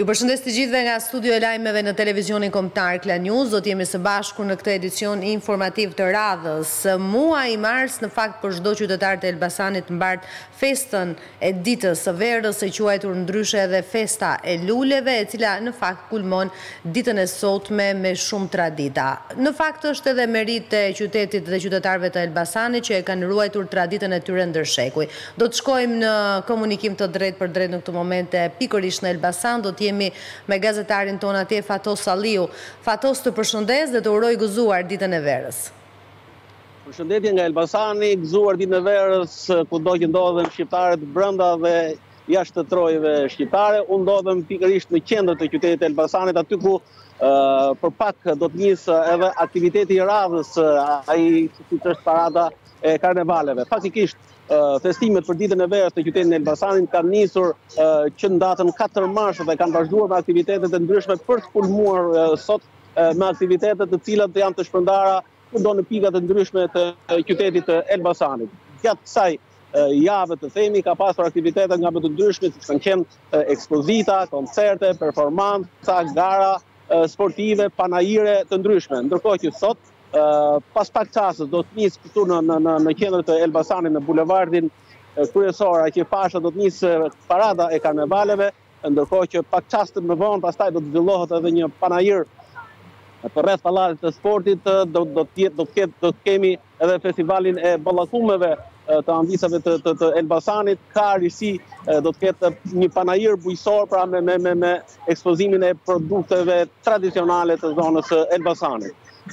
përshëndes të gjithëve nga studio e lajmeve në televizionin kombëtar Klan News. Do të jemi së bashku në këtë edicion informativ të radhës. Muaji i mars në fakt për çdo qytetar të Elbasanit mbart festën e ditës së verës, e quajtur ndryshe edhe festa e luleve, e cila në fakt kulmon ditën e sotme me shumë tradita. Në fakt është edhe merit e qytetit dhe qytetarëve të Elbasanit që e kanë ruajtur traditën e tyre ndër shekuj. Do të shkojmë në komunikim të drejt për drejt në këtë momente pikërisht në Elbasan. Do të jemi me gazetarin ton atje, Fatos Salliu. Fatos, të përshëndes dhe të uroj gëzuar ditën e verës. Përshëndetje nga Elbasani, gëzuar ditën e verës kudo që ndodhen shqiptarët brenda dhe jashtë të trojeve shqiptare. Unë ndodhem pikërisht në qendër të qytetit të Elbasanit, aty ku për pak do të nisë edhe aktiviteti i radhës, ai që është parada e karnevaleve. Faktikisht festimet për ditën e verës të qytetit në Elbasanit kanë nisur që në datën 4 mars dhe kanë vazhduar me aktivitetet e ndryshme për të kulmuar sot me aktivitetet të cilat janë të shpërndara kudo në pikat e ndryshme të qytetit të Elbasanit. Gjatë kësaj jave të themi ka pasur aktivitete nga më të ndryshme, siç kanë qenë ekspozita, koncerte, performanca, gara sportive, panajire të ndryshme. Ndërkohë që sot pas pak çastës do të nisë këtu në qendër të Elbasanit në bulevardin kryesor, që pasha do të nisë parada e karnevaleve, ndërkohë që pak çaste më vonë pastaj do të zhvillohet edhe një panajir përreth pallatit të sportit. Do të kemi edhe festivalin e ballakumeve të ambisave të Elbasanit. Ka risi do të ketë një panajir bujësor pra me ekspozimin e produkteve tradicionale të zonës Elbasanit.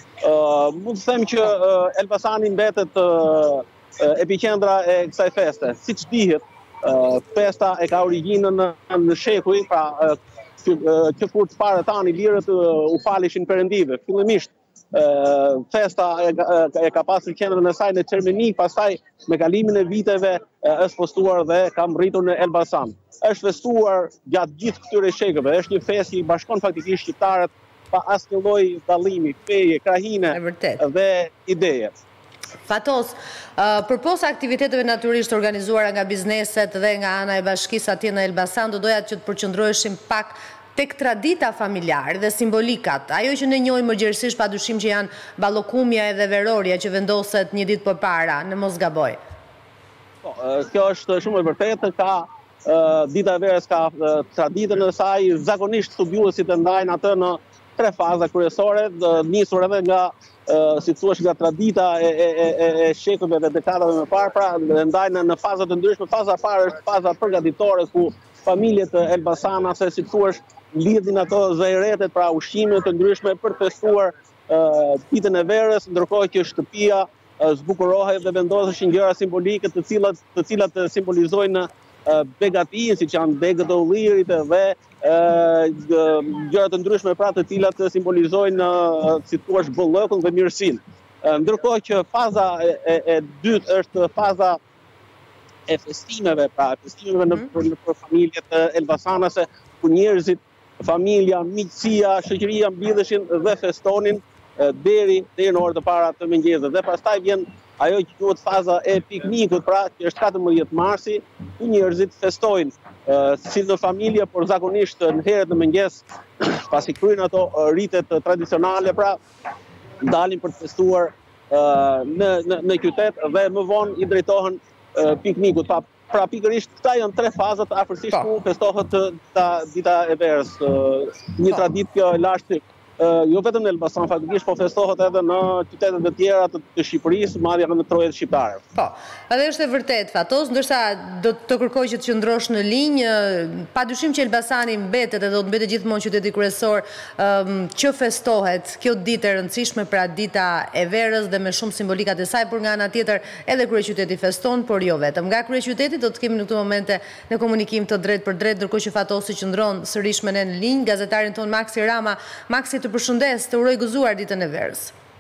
Mund të them që Elbasani mbetet epiqendra e kësaj feste. Siç dihet, festa e ka origjinën në shekuj, pra që kur të parë tani lirët u falishin perëndive. Fillimisht festa e ka pasur qendrën e saj në Çermeni, pastaj me kalimin e viteve është postuar dhe ka rritur në Elbasan. Është festuar gjatë gjithë këtyre shekujve. Është një festë që i bashkon faktikisht shqiptarët pa asnjë lloj dallimi, feje, krahine dhe ideje. Fatos, përposa aktiviteteve natyrisht organizuara nga bizneset dhe nga ana e bashkisë atje në Elbasan, do doja që të përqendroheshim pak tek tradita familjare dhe simbolikat. Ajo që ne njohim mëngjesisht padyshim që janë ballokumja edhe verorja që vendoset një ditë përpara, në mos gaboj. Po, kjo është shumë e vërtetë. Dita e verës ka traditën e saj, zakonisht studiuesit e ndajnë atë në 3 faza kryesore, nisur edhe nga si thua nga tradita e shekujve dhe dekadave më parë, pra ndajnë në faza të ndryshme. Faza e parë është faza përgatitore ku familjet e Elbasanase, si thua, lidhin ato zajretet, pra ushqime të ndryshme për të festuar ditën e verës, ndërkohë që shtëpia zbukurohej dhe vendoseshin gjëra simbolike të cilat simbolizojnë begatin, siç janë degët e ullirit dhe gjëra të ndryshme pra të cilat simbolizojnë si thua bollëkun dhe mirësinë. Ndërkohë që faza e dytë është faza e festimeve, pra festimeve për familjet elbasanase, ku njerëzit, familja, miqësia, shoqëria mblidheshin dhe festonin deri në orët e para të mëngjesit. Dhe pastaj vjen ajo që quhet faza e piknikut, pra që është 14 marsi, ku njerëzit festojnë si në familje, por zakonisht në herët në mëngjes, pasi kryejnë ato ritet tradicionale, pra dalin për të festuar në qytet dhe më vonë i drejtohen piknikut. Pra pikërisht këta janë 3 fazat afërsisht ku festohet dita e verës. Një traditë kjo e lashtë jo vetëm në Elbasan, faktikisht po festohet edhe në qytetet e tjera të Shqipërisë, madje edhe në trojet shqiptare. Po, edhe është e vërtet, Fatos, ndërsa do të kërkoj që të qëndrosh në linjë, padyshim që Elbasani mbetet edhe do të mbetet gjithmonë qyteti kryesor që festohet kjo ditë e rëndësishme, pra dita e verës dhe me shumë simbolikat e saj, por nga ana tjetër edhe kryeqyteti feston, por jo vetëm. Nga kryeqyteti do të kemi në këtë momente në komunikim të drejt për drejt, ndërkohë që Fatosi qëndron sërish me ne në linjë, gazetarin ton Maksi Rama. Maksi, të përshëndes, të uroj gëzuar ditën e verës.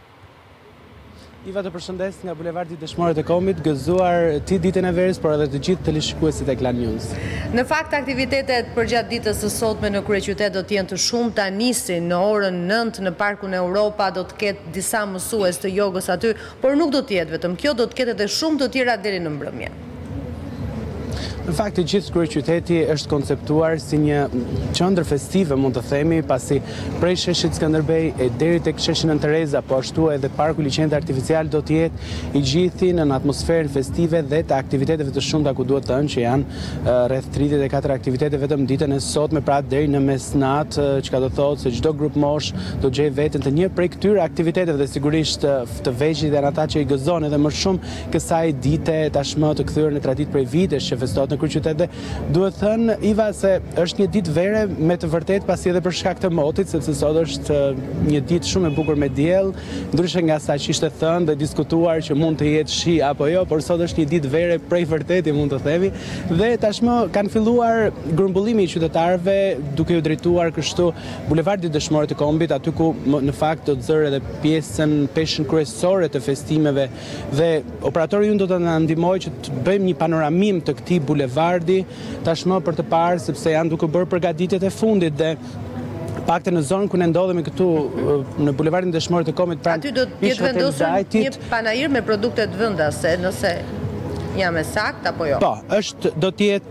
Iva, të përshëndes nga bulevardi Dëshmorët e Komit, gëzuar ti ditën e verës, por edhe të gjithë teleshikuesit e Klan News. Në fakt, aktivitetet përgjatë ditës së sotme në kryeqytet do të jenë të shumta, nisin në orën 9 në Parkun Europa, do të ketë disa mësues të jogës aty, por nuk do të jetë vetëm kjo, do të ketë edhe shumë të tjera deri në mbrëmje. Në fakt, gjithë kryeqyteti është konceptuar si një qendër festive, mund të themi, pasi prej sheshit Skënderbej e deri tek sheshi Nën Tereza, po ashtu edhe parku liçenit artificial do të jetë i gjithi në atmosferën festive dhe të aktiviteteve të shumta, ku duhet të thënë që janë rreth 34 aktivitete vetëm ditën e sotme, pra deri në mesnatë, çka do thotë se çdo grup mosh do gjej veten të një prej këtyre aktiviteteve dhe sigurisht të vegjëlit janë ata që i gëzojnë edhe më shumë kësaj dite tashmë të kthyer në traditë prej vitesh që festohet në kryeqytet. Dhe duhet thënë, Iva, se është një ditë vere me të vërtet, pasi edhe për shkak të motit, sepse sot është një ditë shumë e bukur me diell, ndryshe nga sa që ishte thënë dhe diskutuar që mund të jetë shi apo jo, por sot është një ditë vere prej vërteti, mund të themi, dhe tashmë kanë filluar grumbullimi i qytetarëve duke u drejtuar kështu bulevardit Dëshmorët e Kombit, aty ku në fakt do të zërë edhe peshën kryesore të festimeve, dhe operatori ju do të na ndihmojë që të bëjmë një panoramim të këtij bulevardi tashmë për të parë, sepse janë duke bërë përgatitjet e fundit dhe pakte në zonën ku ne ndodhemi këtu në bulevardin Dëshmorët e Kombit pranë. Aty do të jetë vendosur një panajir me produkte të vendase, nëse jam e saktë apo jo? Po, do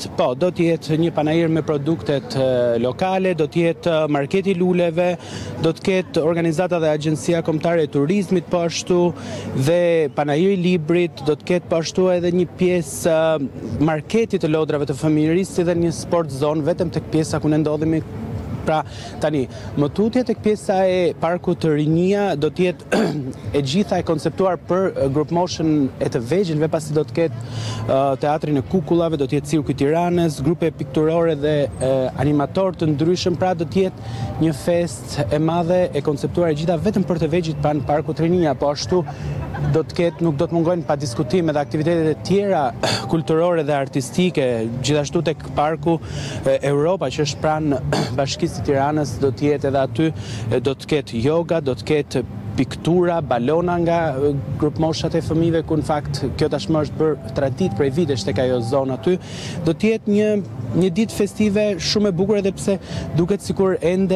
të jetë një panajir me produktet lokale, do të jetë marketi luleve, do të ketë organizata dhe agjencia kombëtare e turizmit po ashtu, dhe panajiri i librit, do të ketë po ashtu edhe një pjesë marketi të lodrave të familjerisë dhe një sport zone vetëm tek pjesa ku ne ndodhemi. Pra, tani, më tutje tek pjesa e parku të Rinia do të jetë e gjitha e konceptuar për grup moshën e të vegjëlve, pasi do të ketë teatrin e kukullave, do të jetë cirku i Tiranës, grupe pikturore dhe animatorë të ndryshëm, pra do të jetë një fest e madhe e konceptuar e gjitha vetëm për të vegjëlit pranë parku të Rinia, po ashtu do të ketë, nuk do të mungojnë pa diskutim edhe aktivitetet e tjera kulturore dhe artistike, gjithashtu tek parku Europa që është pranë Bashkisë të Tiranës, do të jetë edhe aty, do të ketë yoga, do të ketë piktura, balona nga grup moshat e fëmijëve, ku në fakt kjo tashmë është bërë traditë prej vitesh tek ajo zonë aty. Do të jetë një ditë festive shumë e bukur, edhe pse duket sikur ende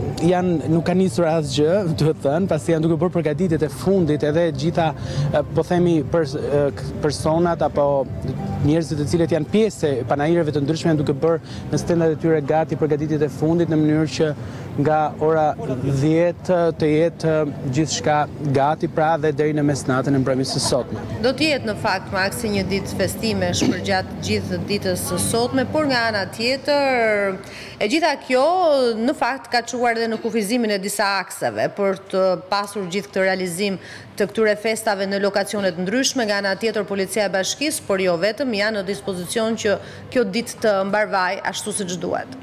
nuk kanë nisur asgjë, duhet thënë, pasi janë duke bërë përgatitjet e fundit, edhe gjitha po themi personat apo njerëzit të cilët janë pjesë e panajireve të ndryshme janë duke bërë në stendat e tyre gati përgatitjet e fundit, në mënyrë që nga ora 10 të jetë gjithçka gati, pra dhe deri në mesnatën e mbrëmjes së sotme. Do të jetë në fakt Maksi një ditë festime shpërgjatë gjithë ditës së sotme, por nga ana tjetër e gjitha kjo në fakt ka çuar edhe në kufizimin e disa akseve për të pasur gjithë këtë realizim të këtyre festave në lokacione të ndryshme. Nga ana tjetër Policia e Bashkisë, por jo vetëm, janë në dispozicion që kjo ditë të mbarvaj ashtu siç duhet.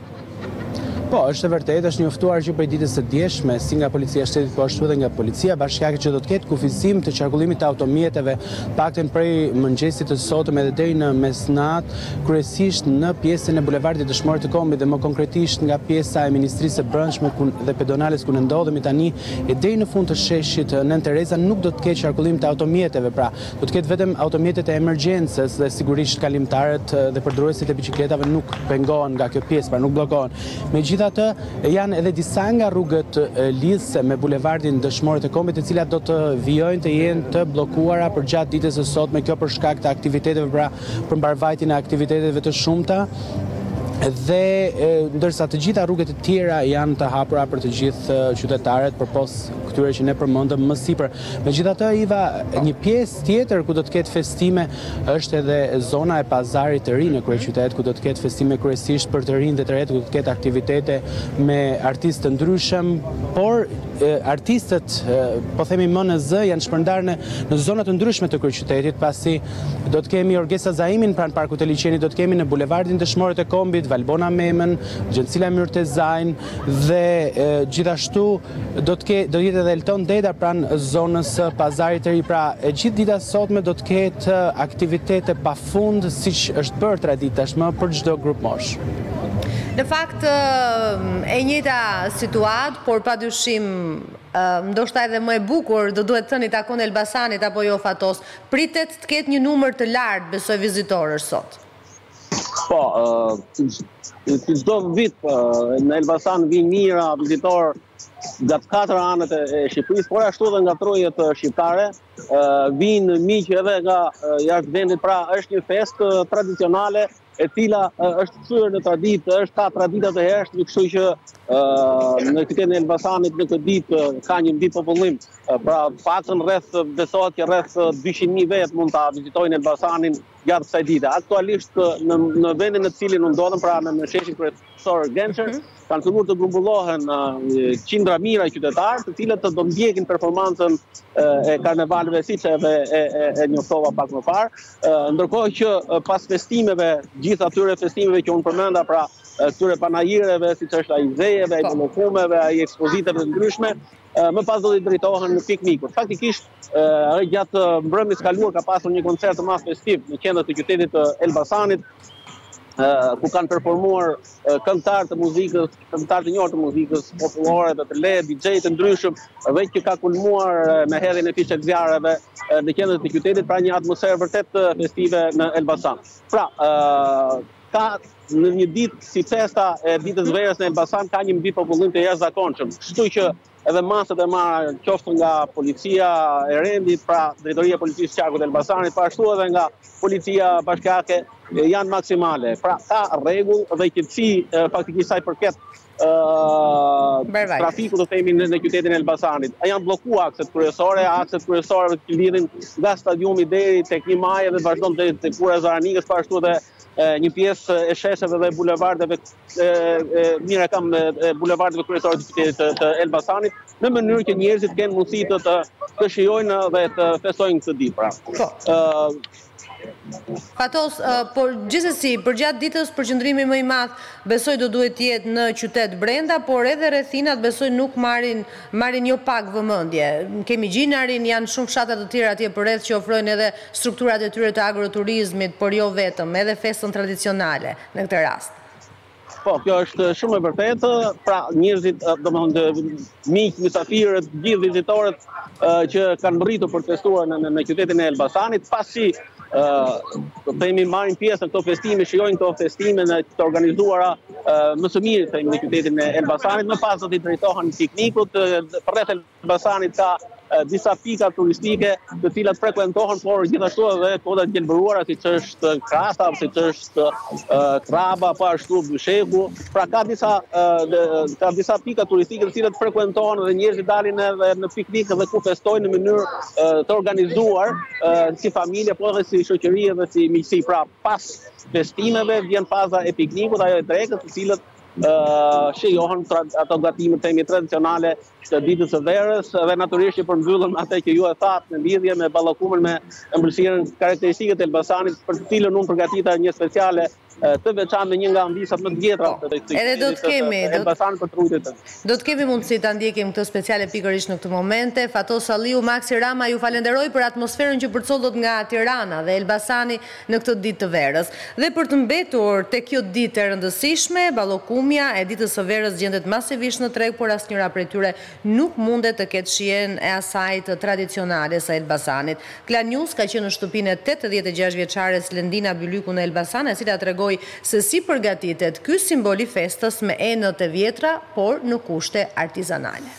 Po, është e vërtetë, është njoftuar që prej ditës së djeshme, si nga Policia e Shtetit, po ashtu edhe nga Policia Bashkiake, që do të ketë kufizim të qarkullimit të automjeteve, paktën prej mëngjesit të sotëm edhe deri në mesnatë, kryesisht në pjesën e bulevardit Dëshmorët e Kombit dhe më konkretisht nga pjesa e Ministrisë së Brendshme dhe pedonales ku ne ndodhemi tani e deri në fund të sheshit Nën Tereza nuk do të ketë qarkullim të automjeteve, pra do të ketë vetëm automjetet e emergjencës dhe sigurisht kalimtarët dhe përdoruesit e biçikletave nuk pengohen nga kjo pjesë, pra nuk bllokohen. Megjithatë, janë edhe disa nga rrugët lidhëse me bulevardin Dëshmorët e Kombit, të cilat do të vijojnë të jenë të bllokuara për gjatë ditës së sotme, kjo për shkak të aktiviteteve, pra për mbarvajtjen e aktiviteteve të shumta. Dhe ndërsa të gjitha rrugët e tjera janë të hapura për të gjithë qytetarët përpos këtyre që ne përmendëm më sipër. Megjithatë, Iva, një pjesë tjetër ku do të ketë festime është edhe zona e pazarit të ri në kryeqytet, ku do të ketë festime kryesisht për të rinj dhe të retë, ku do të ketë aktivitete me artistë të ndryshëm, por artistët, po themi më në zë, janë shpërndarë në zona të ndryshme të kryeqytetit, pasi do të kemi Orgesa Zaimin pranë parkut të liçenit, do të kemi në bulevardin Dëshmorët e Kombit Valbona Memën, Gjencila Myrtezajn dhe gjithashtu do jetë edhe Elton Deda pranë zonës pazarit të ri. Pra, gjithë dita sotme do të ketë aktivitete pafund, siç është bërë traditë tashmë për çdo grup mosh. Në fakt, e njëjta situatë, por padyshim ndoshta edhe më e bukur, do duhet thënë, takon Elbasanit apo jo Fatos, pritet të ketë një numër të lartë besoj vizitorësh sot. Po, çdo vit në Elbasan vijnë mijëra vizitorë nga të 4 anët e Shqipërisë, por ashtu edhe nga trojet shqiptare, vijnë miq edhe nga jashtë vendit, pra është një festë tradicionale e cila është thyer në traditë, është ka tradita të hershme, kështu që në qytetin e Elbasanit në këtë ditë ka një mbi popullim. Pra paktën besohet që rreth 200.000 vetë mund ta vizitojnë Elbasanin gjatë kësaj dite. Aktualisht në vendin në cilin u ndodhen, pra në sheshin kryesor Genscher, kanë filluar të grumbullohen qindra mira qytetarë, të cilët do ndjekin performancën e karnevaleve siç edhe e njoftova pak më parë, ndërkohë që pas festimeve, gjithë atyre festimeve që unë përmenda, pra këtyre panajireve, siç është ai zejeve, ai bolokumeve, ai ekspozitave të ndryshme, më pas do të drejtohen në piknikut. Faktikisht, gjatë mbrëmjes kaluar ka pasur një koncert të madh festiv në qendër të qytetit të Elbasanit, ku kanë performuar këngëtarë të muzikës, këngëtarë të njohur të muzikës popullore, të lehtë, DJ të ndryshëm, dhe që ka kulmuar me hedhjen e fiçe zjarreve në qendër të qytetit, pra një atmosferë vërtet festive në Elbasan. Pra, ka në një ditë si festa e ditës verës në Elbasan ka një mbi popullim të jashtëzakonshëm. Kështu që edhe masat e marra qoftë nga policia e rendit, pra drejtoria e policisë qarkut të Elbasanit, po ashtu edhe nga policia bashkiake janë maksimale. Pra ka rregull dhe qetësi faktikisht sa i përket trafiku të themi në qytetin e Elbasanit. Janë bllokuar akset kryesore që lidhin nga stadiumi deri tek 1 Maj dhe vazhdon deri tek Kura e Zaranikës, po ashtu edhe një pjesë e shesheve dhe bulevardeve, mira kam bulevardeve kryesore të qytetit të Elbasanit, në mënyrë që njerëzit kenë mundësi të shijojnë dhe të festojnë këtë ditë. Pra. Fatos, por gjithsesi, përgjatë ditës përqendrimi më i madh besoj do duhet të jetë në qytet brenda, por edhe rrethinat besoj nuk marrin jo pak vëmendje. Kemi Gjinarin, janë shumë fshatra të tjera atje përreth që ofrojnë edhe strukturat e tyre të agroturizmit, por jo vetëm, edhe festën tradicionale në këtë rast. Po, kjo është shumë e vërtetë, pra njerëzit, miq, mysafirët, gjithë vizitorët që kanë rritur për të festuar në qytetin e Elbasanit, pasi themi marrin pjesë në këto festime, shijojnë këto festime të organizuara më së miri në qytetin e Elbasanit, më pas do t'i drejtohen piknikut. Përreth Elbasanit ka disa pika turistike të cilat frekuentohen, por gjithashtu edhe koda të gjelbëruara, siç është Krasa, siç është Kraba, po ashtu Bysheku. Pra ka disa pika turistike të cilat frekuentohen dhe njerëzit dalin edhe në piknik dhe ku festojnë në mënyrë të organizuar si familje, po edhe si shoqëri dhe si miqësi. Pra pas festimeve vjen faza e piknikut, ajo e drekës, të cilët shijohen ato gatimet tradicionale të ditës së verës dhe natyrisht që përmbyllën atë që ju e thatë në lidhje me ballakumën me ëmbëlsirën karakteristike të Elbasanit, për të cilën unë përgatita një speciale të veçantë me një nga ambisat më të vjetra edhe do të kemi Elbasanit për trurit. Do të kemi mundësi ta ndjekim këtë speciale pikërisht në këtë momente. Fatos Salliu, Maxi Rama, ju falenderoj për atmosferën që përcollët nga Tirana dhe Elbasani në këtë ditë të verës. Dhe për të mbetur tek kjo ditë e rëndësishme, ballokumja e ditës së verës gjendet masivisht në treg, por asnjëra prej tyre nuk mundet të ketë shijen e asaj të tradicionale së Elbasanit. Klan News ka qenë në shtëpinë e 86 vjeçares Lendina Bylyku në Elbasan, e cila tregoi se si përgatitet ky simbol i festës me enët e vjetra, por në kushte artizanale.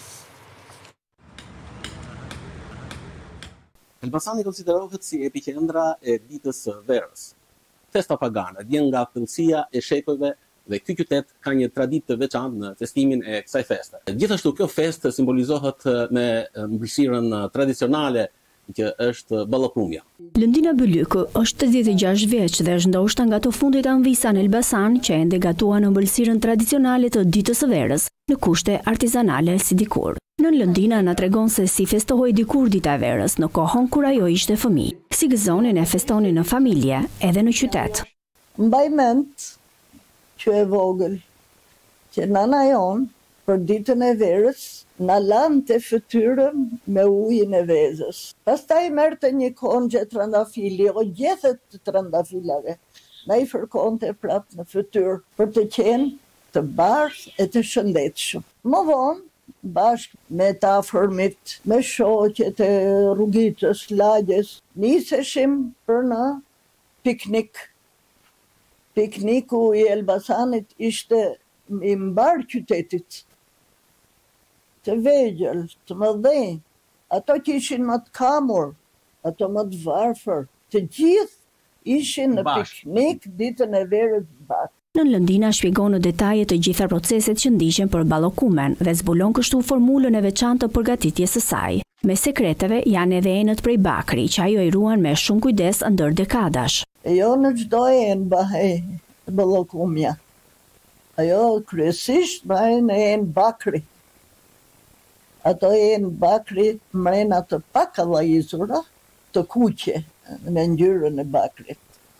Elbasani konsiderohet si epiqendra e ditës së verës. Festa pagane vjen nga thellësia e shekujve dhe ky qytet ka një traditë të veçantë në festimin e kësaj feste. Gjithashtu kjo festë simbolizohet me mbëshirën tradicionale që është ballakumja. Lendina Bylyku është 86 vjeç dhe është ndoshta nga të fundit anvisa në Elbasan që ende gatuan ëmbëlsirën tradicionale të ditës së verës në kushte artizanale si dikur. Nën Lendina na tregon se si festohoi dikur dita e verës në kohën kur ajo ishte fëmijë, si gëzonin e festonin në familje edhe në qytet. Mbaj mend që e vogël që nana jon për ditën e verës na lante fytyrën me ujin e vezës. Pastaj merrte një kongje trandafili o gjethet të trandafilave. Na i fërkonte prap në fytyrë për të qenë të bashkë e të shëndetshëm. Më vonë, bashkë me të afërmit, me shoqet e rrugitës, lagjes, niseshim për në piknik. Pikniku i Elbasanit ishte i mbar qytetit. Të vegjël, të mëdhenj, ato që ishin më të kamur, ato më të varfër, të gjithë ishin në piknik ditën e verës Bashk. Nën Lëndina shpjegon në detaje të gjitha proceset që ndiqen për ballokumen dhe zbulon kështu formulën e veçantë të përgatitjes së saj. Me sekreteve janë edhe enët prej bakri, që ajo i ruan me shumë kujdes ndër dekadash. Jo në çdo enë bëhej ballokumja. Ajo kryesisht bëhen në enë bakri. Ato enë bakri mrena të pakallajizura, të kuqe me ngjyrën e bakrit.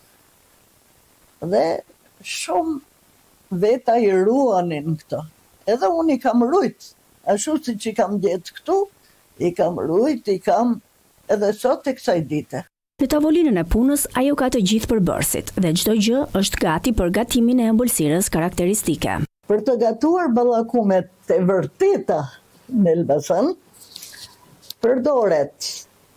Dhe shumë veta i ruanin këto. Edhe unë i kam rujt, ashtu si që i kam gjetë këtu, i kam rujt, i kam edhe sot e kësaj dite. Në tavolinën e punës, ajo ka të gjithë përbërësit dhe çdo gjë është gati për gatimin e ëmbëlsirës karakteristike. Për të gatuar ballakumet e vërteta në Elbasan, përdoret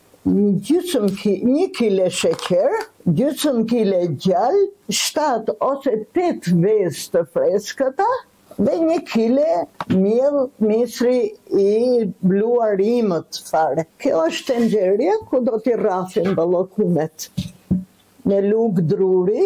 1 kile sheqer, 1 kile gjallë, 7 ose 8 vezë të freskëta dhe 1 kile miell misri i bluar imët fare. Kjo është tenxherja ku do t'i rrafin ballakumet. Në lugë druri,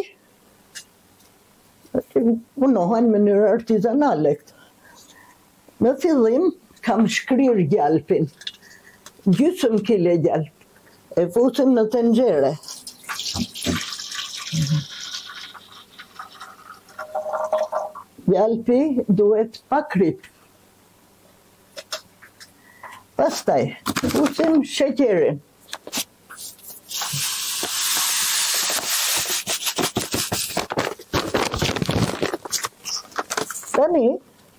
punohen në mënyrë artizanale këto. Në fillim kam shkrir gjalpin, 1 kile gjalp. E fusim në tenxhere. Gjalpi duhet pa krip. Pastaj, fusim sheqerin. Tani,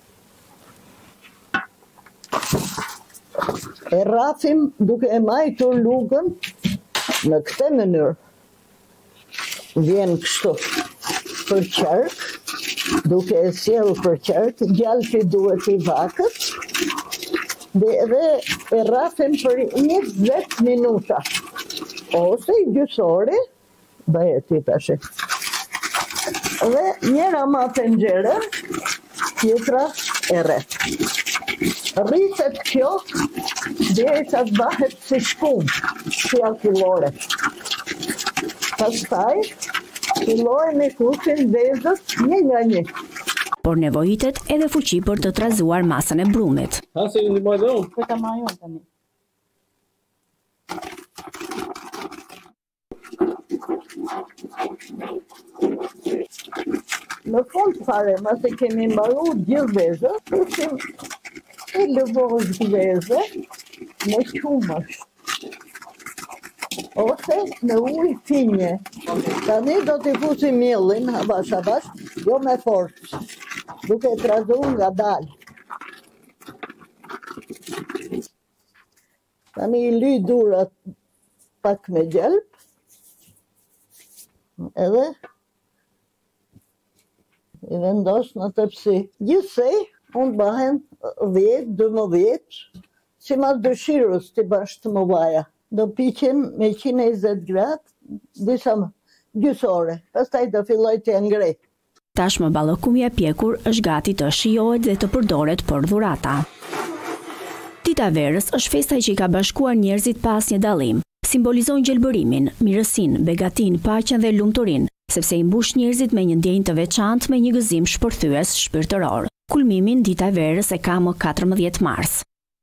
e rrafim duke e majtur lugën në këtë mënyrë. Vjen kështu për qark, duke e sjell për qark, gjalpi duhet i vakët, dhe e rrafim për 20 minuta, ose i gjysore, bëhet i tash. Dhe njëra ma tenxhere, tjetra e rreth. Rritet kjo derisa të bëhet si shkumë, si akullore. Pastaj, fillojnë me kuqin vezët një nga një. Por nevojitet edhe fuqi për të trazuar masën e brumit. Se një ndihmoj dhe unë? Këta ma jonë tani. Në fund fare, mase kemi mbaru gjithë vezët, fushim e lëvozë vezë me qumësh. Ose në ujë finje. Tani do t'i fusim mielin, avash, jo me forcë, duke trazu nga dalë. Tani i lyj durat pak me gjelp, edhe i vendos në tepsi. Gjithsej, unë bëhen 10-12, si mas dëshirës t'i bash të mëdhaja. Do piqen me 120 gradë, disa gjysore, pastaj do filloj të ngrej. Tashmë ballokumja e pjekur është gati të shijohet dhe të përdoret për dhurata. Dita e verës është festa që i ka bashkuar njerëzit pas një dallim. Simbolizon gjelbërimin, mirësinë, begatin, paqen dhe lumturinë, sepse i mbush njerëzit me një ndjenjë të veçantë me një gëzim shpërthyes shpirtëror. Kulmimin dita e verës e ka më 14 mars.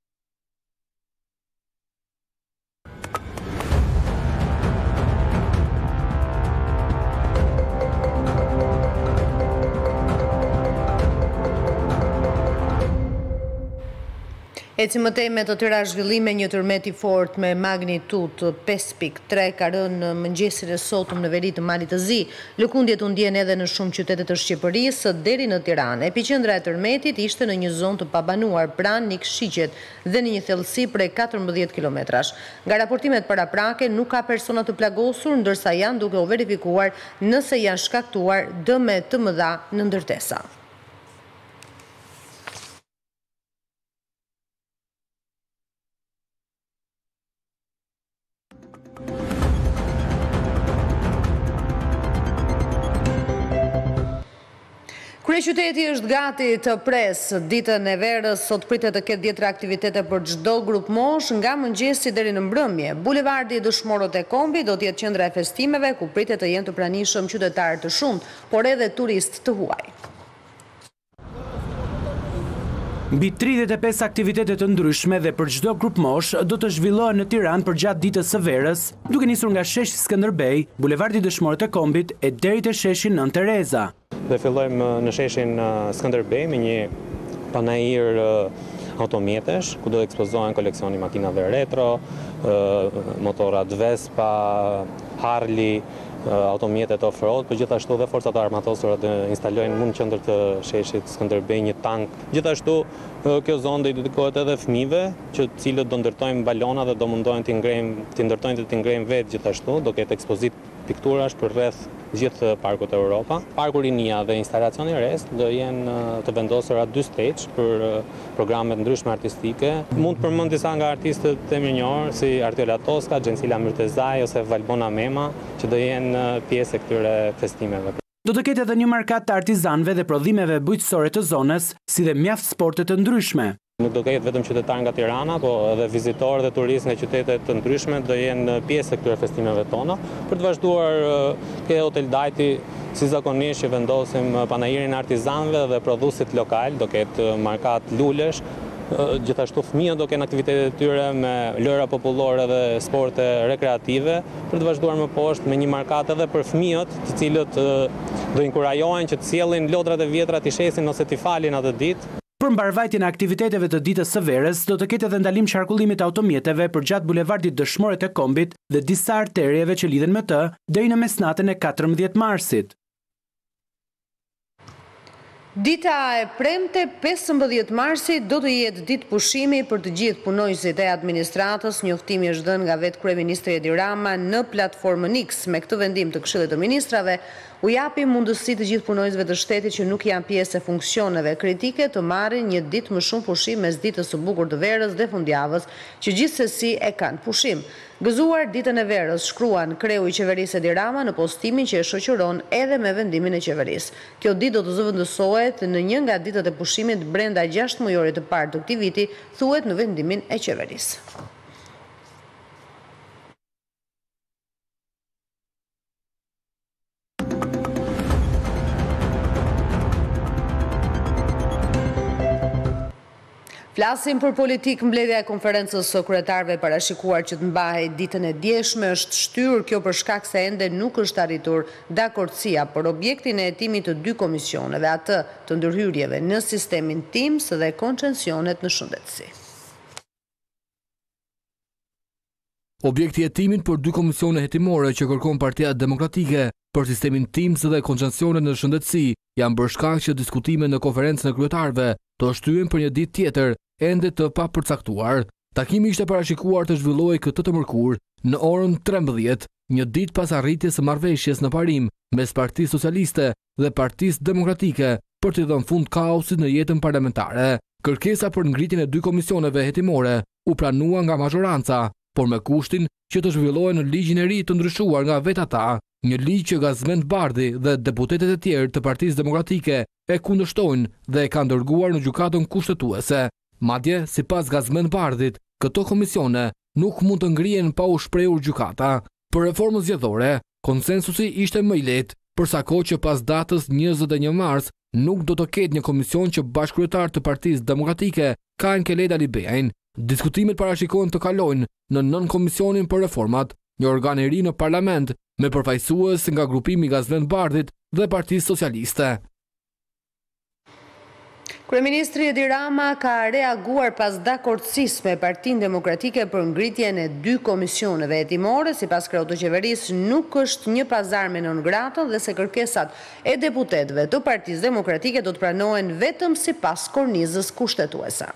Eci mëtej me të tëra zhvillime, një tërmet i fort me magnitud 5.3 ka rënë në mëngjesin e sotëm në veri të Malit të Zi. Lëkundjet u ndjen edhe në shumë qytetet të Shqipërisë deri në Tiranë. Epiqendra e tërmetit ishte në një zonë të pabanuar pranë një shiqet dhe në një thellësi prej 14 kilometrash. Nga raportimet paraprake nuk ka persona të plagosur, ndërsa janë duke u verifikuar nëse janë shkaktuar dëme të mëdha në ndërtesa. Kryeqyteti është gati të presë ditën e verës, sot pritet të ketë 10 aktivitete për çdo grup mosh nga mëngjesi deri në mbrëmje. Bulevardi i Dëshmorët e Kombit do të jetë qendra e festimeve ku pritet të jenë të pranishëm qytetarë të shumtë, por edhe turistë të huaj. Mbi 35 aktivitete të ndryshme dhe për çdo grup mosh do të zhvillohen në Tiranë përgjatë ditës së verës, duke nisur nga sheshi Skënderbej, bulevardi i Dëshmorët e Kombit e deri te sheshi Nën Tereza. Dhe fillojmë në sheshin Skënderbej me një panajir automjetesh, ku do të ekspozohen koleksioni makinave retro, motorat Vespa, Harley, automjetet off-road, por gjithashtu dhe forcat armatosura të instalojnë mund qendër të sheshit Skënderbej një tank. Gjithashtu kjo zonë do i dedikohet edhe fëmijëve, që cilët do ndërtojnë balona dhe do mundohen të ndërtojnë dhe të ngrejnë vetë gjithashtu, do ketë ekspozitë pikturash për rreth gjithë parkut e Europa. Parku Rinia dhe instalacioni Rest do jenë të vendosura 2 stage për programe ndryshme artistike. Mund të përmend disa nga artistët e mirënjohur si Artiola Toska, Xhensila Myrtezaj ose Valbona Mema, që do jenë pjesë e këtyre festimeve. Do të ketë edhe një markat të artizanëve dhe prodhimeve bujqësore të zonës, si dhe mjaft sporte të ndryshme. Nuk do ketë vetëm qytetarë nga Tirana, po edhe vizitorë dhe turistë nga qytetet të ndryshme do jenë pjesë e këtyre festimeve tona. Për të vazhduar ke Hotel Dajti, si zakonisht që vendosim panajirin artizanëve dhe prodhuesit lokal, do ketë markat lulesh. Gjithashtu fëmijët do kenë aktivitetet e tyre me lojra popullore dhe sporte rekreative, për të vazhduar më poshtë me një markat edhe për fëmijët, të cilët do inkurajohen që të sjellin lodrat e vjetra, të shesin ose të falin atë ditë. Për mbarvajtjen e aktiviteteve të ditës së verës, do të ketë edhe ndalim qarkullimit automjeteve përgjatë bulevardit Dëshmorët e Kombit dhe disa arterieve që lidhen me të deri në mesnatën e 14 marsit. Dita e premte 15 marsit do të jetë ditë pushimi për të gjithë punonjësit e administratës. Njoftimi është dhënë nga vetë kryeministri Edi Rama në platformën X. Me këtë vendim të Këshillit të Ministrave, u japi mundësi të gjithë punonjësve të shtetit që nuk janë pjesë e funksioneve kritike të marrin një ditë më shumë pushim mes ditës së bukur të verës dhe fundjavës, që gjithsesi e kanë pushim. Gëzuar ditën e verës, shkruan kreu i qeverisë Edi Rama në postimin që e shoqëron edhe me vendimin e qeverisë. Kjo ditë do të zëvendësohet në një nga ditët e pushimit brenda 6 mujorit të parë të këtij viti, thuhet në vendimin e qeverisë. Flasim për politikë. Mbledhja e konferencës së kryetarëve parashikuar që të mbahej ditën e djeshme është shtyrë, kjo për shkak se ende nuk është arritur dakordësia për objektin e hetimit të 2 komisioneve, atë të ndërhyrjeve në sistemin TIMS dhe koncesionet në shëndetësi. Objekti i hetimit për 2 komisione hetimore që kërkon Partia Demokratike për sistemin TIMS dhe koncesionet në shëndetësi janë bërë shkak që diskutime në konferencën e kryetarëve të shtyhen për një ditë tjetër ende të papërcaktuar. Takimi ishte parashikuar të zhvillohej këtë të mërkurë në orën 13, një ditë pas arritjes së marrëveshjes në parim mes Partisë Socialiste dhe Partisë Demokratike për të dhënë fund kaosit në jetën parlamentare. Kërkesa për ngritjen e 2 komisioneve hetimore u pranua nga majoranca, por me kushtin që të zhvillohej në ligjin e ri të ndryshuar nga vetë ata, një ligj që Gazmend Bardhi dhe deputetët e tjerë të Partisë Demokratike e kundërshtojnë dhe e kanë dërguar në gjykatën kushtetuese. Madje, sipas Gazmend Bardhit, këto komisione nuk mund të ngrihen pa u shprehur gjykata. Për reformën zgjedhore, konsensusi ishte më i lehtë, përsa kohë që pas datës 21 mars nuk do të ketë një komision që bashkëkryetar të Partisë Demokratike Kain Keled Alibeajn. Diskutimet parashikohen të kalojnë në 9 komisionin për reformat, një organ i ri në parlament me përfaqësues nga grupimi Gazmend Bardhit dhe Partisë Socialiste. Kryeministri Edi Rama ka reaguar pas dakordësisë me Partinë Demokratike për ngritjen e 2 komisioneve hetimore. Sipas kreut të qeverisë, nuk është një pazar me non grata dhe se kërkesat e deputetëve të Partisë Demokratike do të pranohen vetëm sipas kornizës kushtetuese.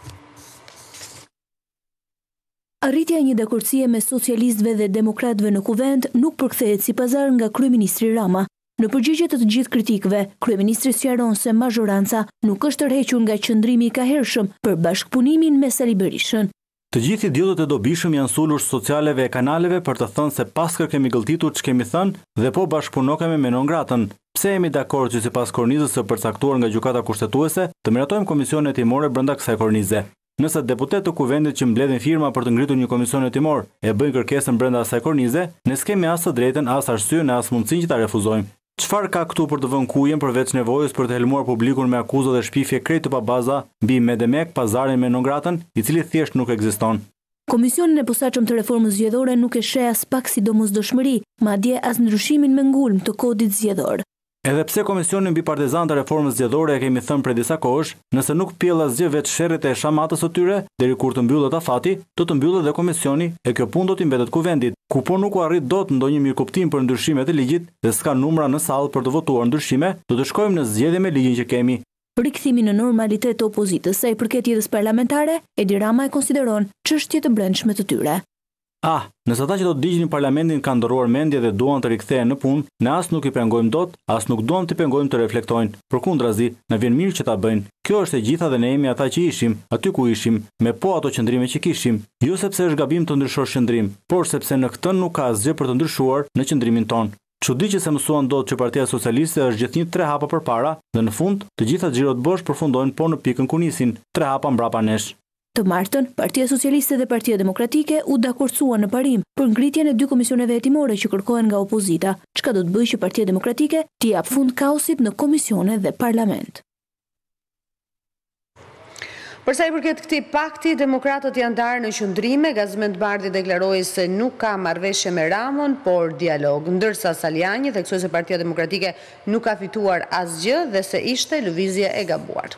Arritja e një dakordësie me socialistëve dhe demokratëve në kuvent nuk përkthehet si pazar nga kryeministri Rama. Në përgjigje të gjithë kritikëve, kryeministri sqaron se majoranca nuk është tërhequr nga qëndrimi i kahershëm për bashkëpunimin me Sali Berishën. Të Të gjithë idiotët e dobishëm janë sulur socialeve e kanaleve për të thënë se paskër kemi gëlltitur ç'kemi thënë dhe po bashkëpunokemi me non gratën. Pse jemi dakord që sipas kornizës së përcaktuar nga gjykata kushtetuese, të miratojmë komisionin hetimor brenda kësaj kornize. Nëse deputetë të kuvendit që mbledhin firma për të ngritur një komision hetimor e bëjnë kërkesën brenda asaj kornize, ne s'kemi as të drejtën, as arsyeën, as mundësinë që ta refuzojmë. Çfarë ka këtu për të vënë kujen përveç nevojës për të helmuar publikun me akuzë dhe shpifje krejt të pabaza mbi Medemek, pazarin me non-gratën, i cili thjesht nuk ekziston. Komisionin e posaçëm të reformës zgjedhore nuk e sheh as pak si domosdoshmëri, madje as ndryshimin me ngulm të kodit zgjedhor. Edhe pse Komisionin mbi partizan të reformës zgjedhore e kemi thënë prej disa kohësh, nëse nuk pjell asgjë veç sherrit e shamatës së tyre, deri kur të mbyllet afati, do të mbyllet dhe komisioni e kjo punë do t'i mbetet kuvendit. Ku po nuk u arrit dot ndonjë mirëkuptim për ndryshimet e ligjit dhe s'ka numra në sallë për të votuar ndryshime, do të shkojmë në zgjedhje me ligjin që kemi. Rikthimi në normalitet të opozitës sa i përket jetës parlamentare, Edi Rama e konsideron çështje të brendshme të tyre. Nëse ata që do të ndiqnin parlamentin kanë ndërruar mendje dhe duan të rikthehen në punë, ne as nuk i pengojmë dot, as nuk duam t'i pengojmë të reflektojnë. Përkundrazi, na vjen mirë që ta bëjnë. Kjo është e gjitha dhe ne jemi ata që ishim, aty ku ishim, me po ato qëndrime që kishim. Jo sepse është gabim të ndryshosh qëndrim, por sepse në këtë nuk ka asgjë për të ndryshuar në qëndrimin ton. Çudi që se mësuan dot që Partia Socialiste është gjithnjë 3 hapa përpara dhe në fund të gjitha xhirot bosh përfundojnë po në pikën ku nisin, 3 hapa mbrapa nesh. Të martën, Partia Socialiste dhe Partia Demokratike u dakordsuan në parim për ngritjen e 2 komisioneve hetimore që kërkohen nga opozita, çka do të bëjë që Partia Demokratike t'i jap fund kaosit në komisione dhe parlament. Përsa i përket këtij pakti, demokratët janë ndarë në qëndrime. Gazmend Bardhi deklaroi se nuk ka marrëveshje me Ramon, por dialog, ndërsa Saliani theksoi se Partia Demokratike nuk ka fituar asgjë dhe se ishte lëvizje e gabuar.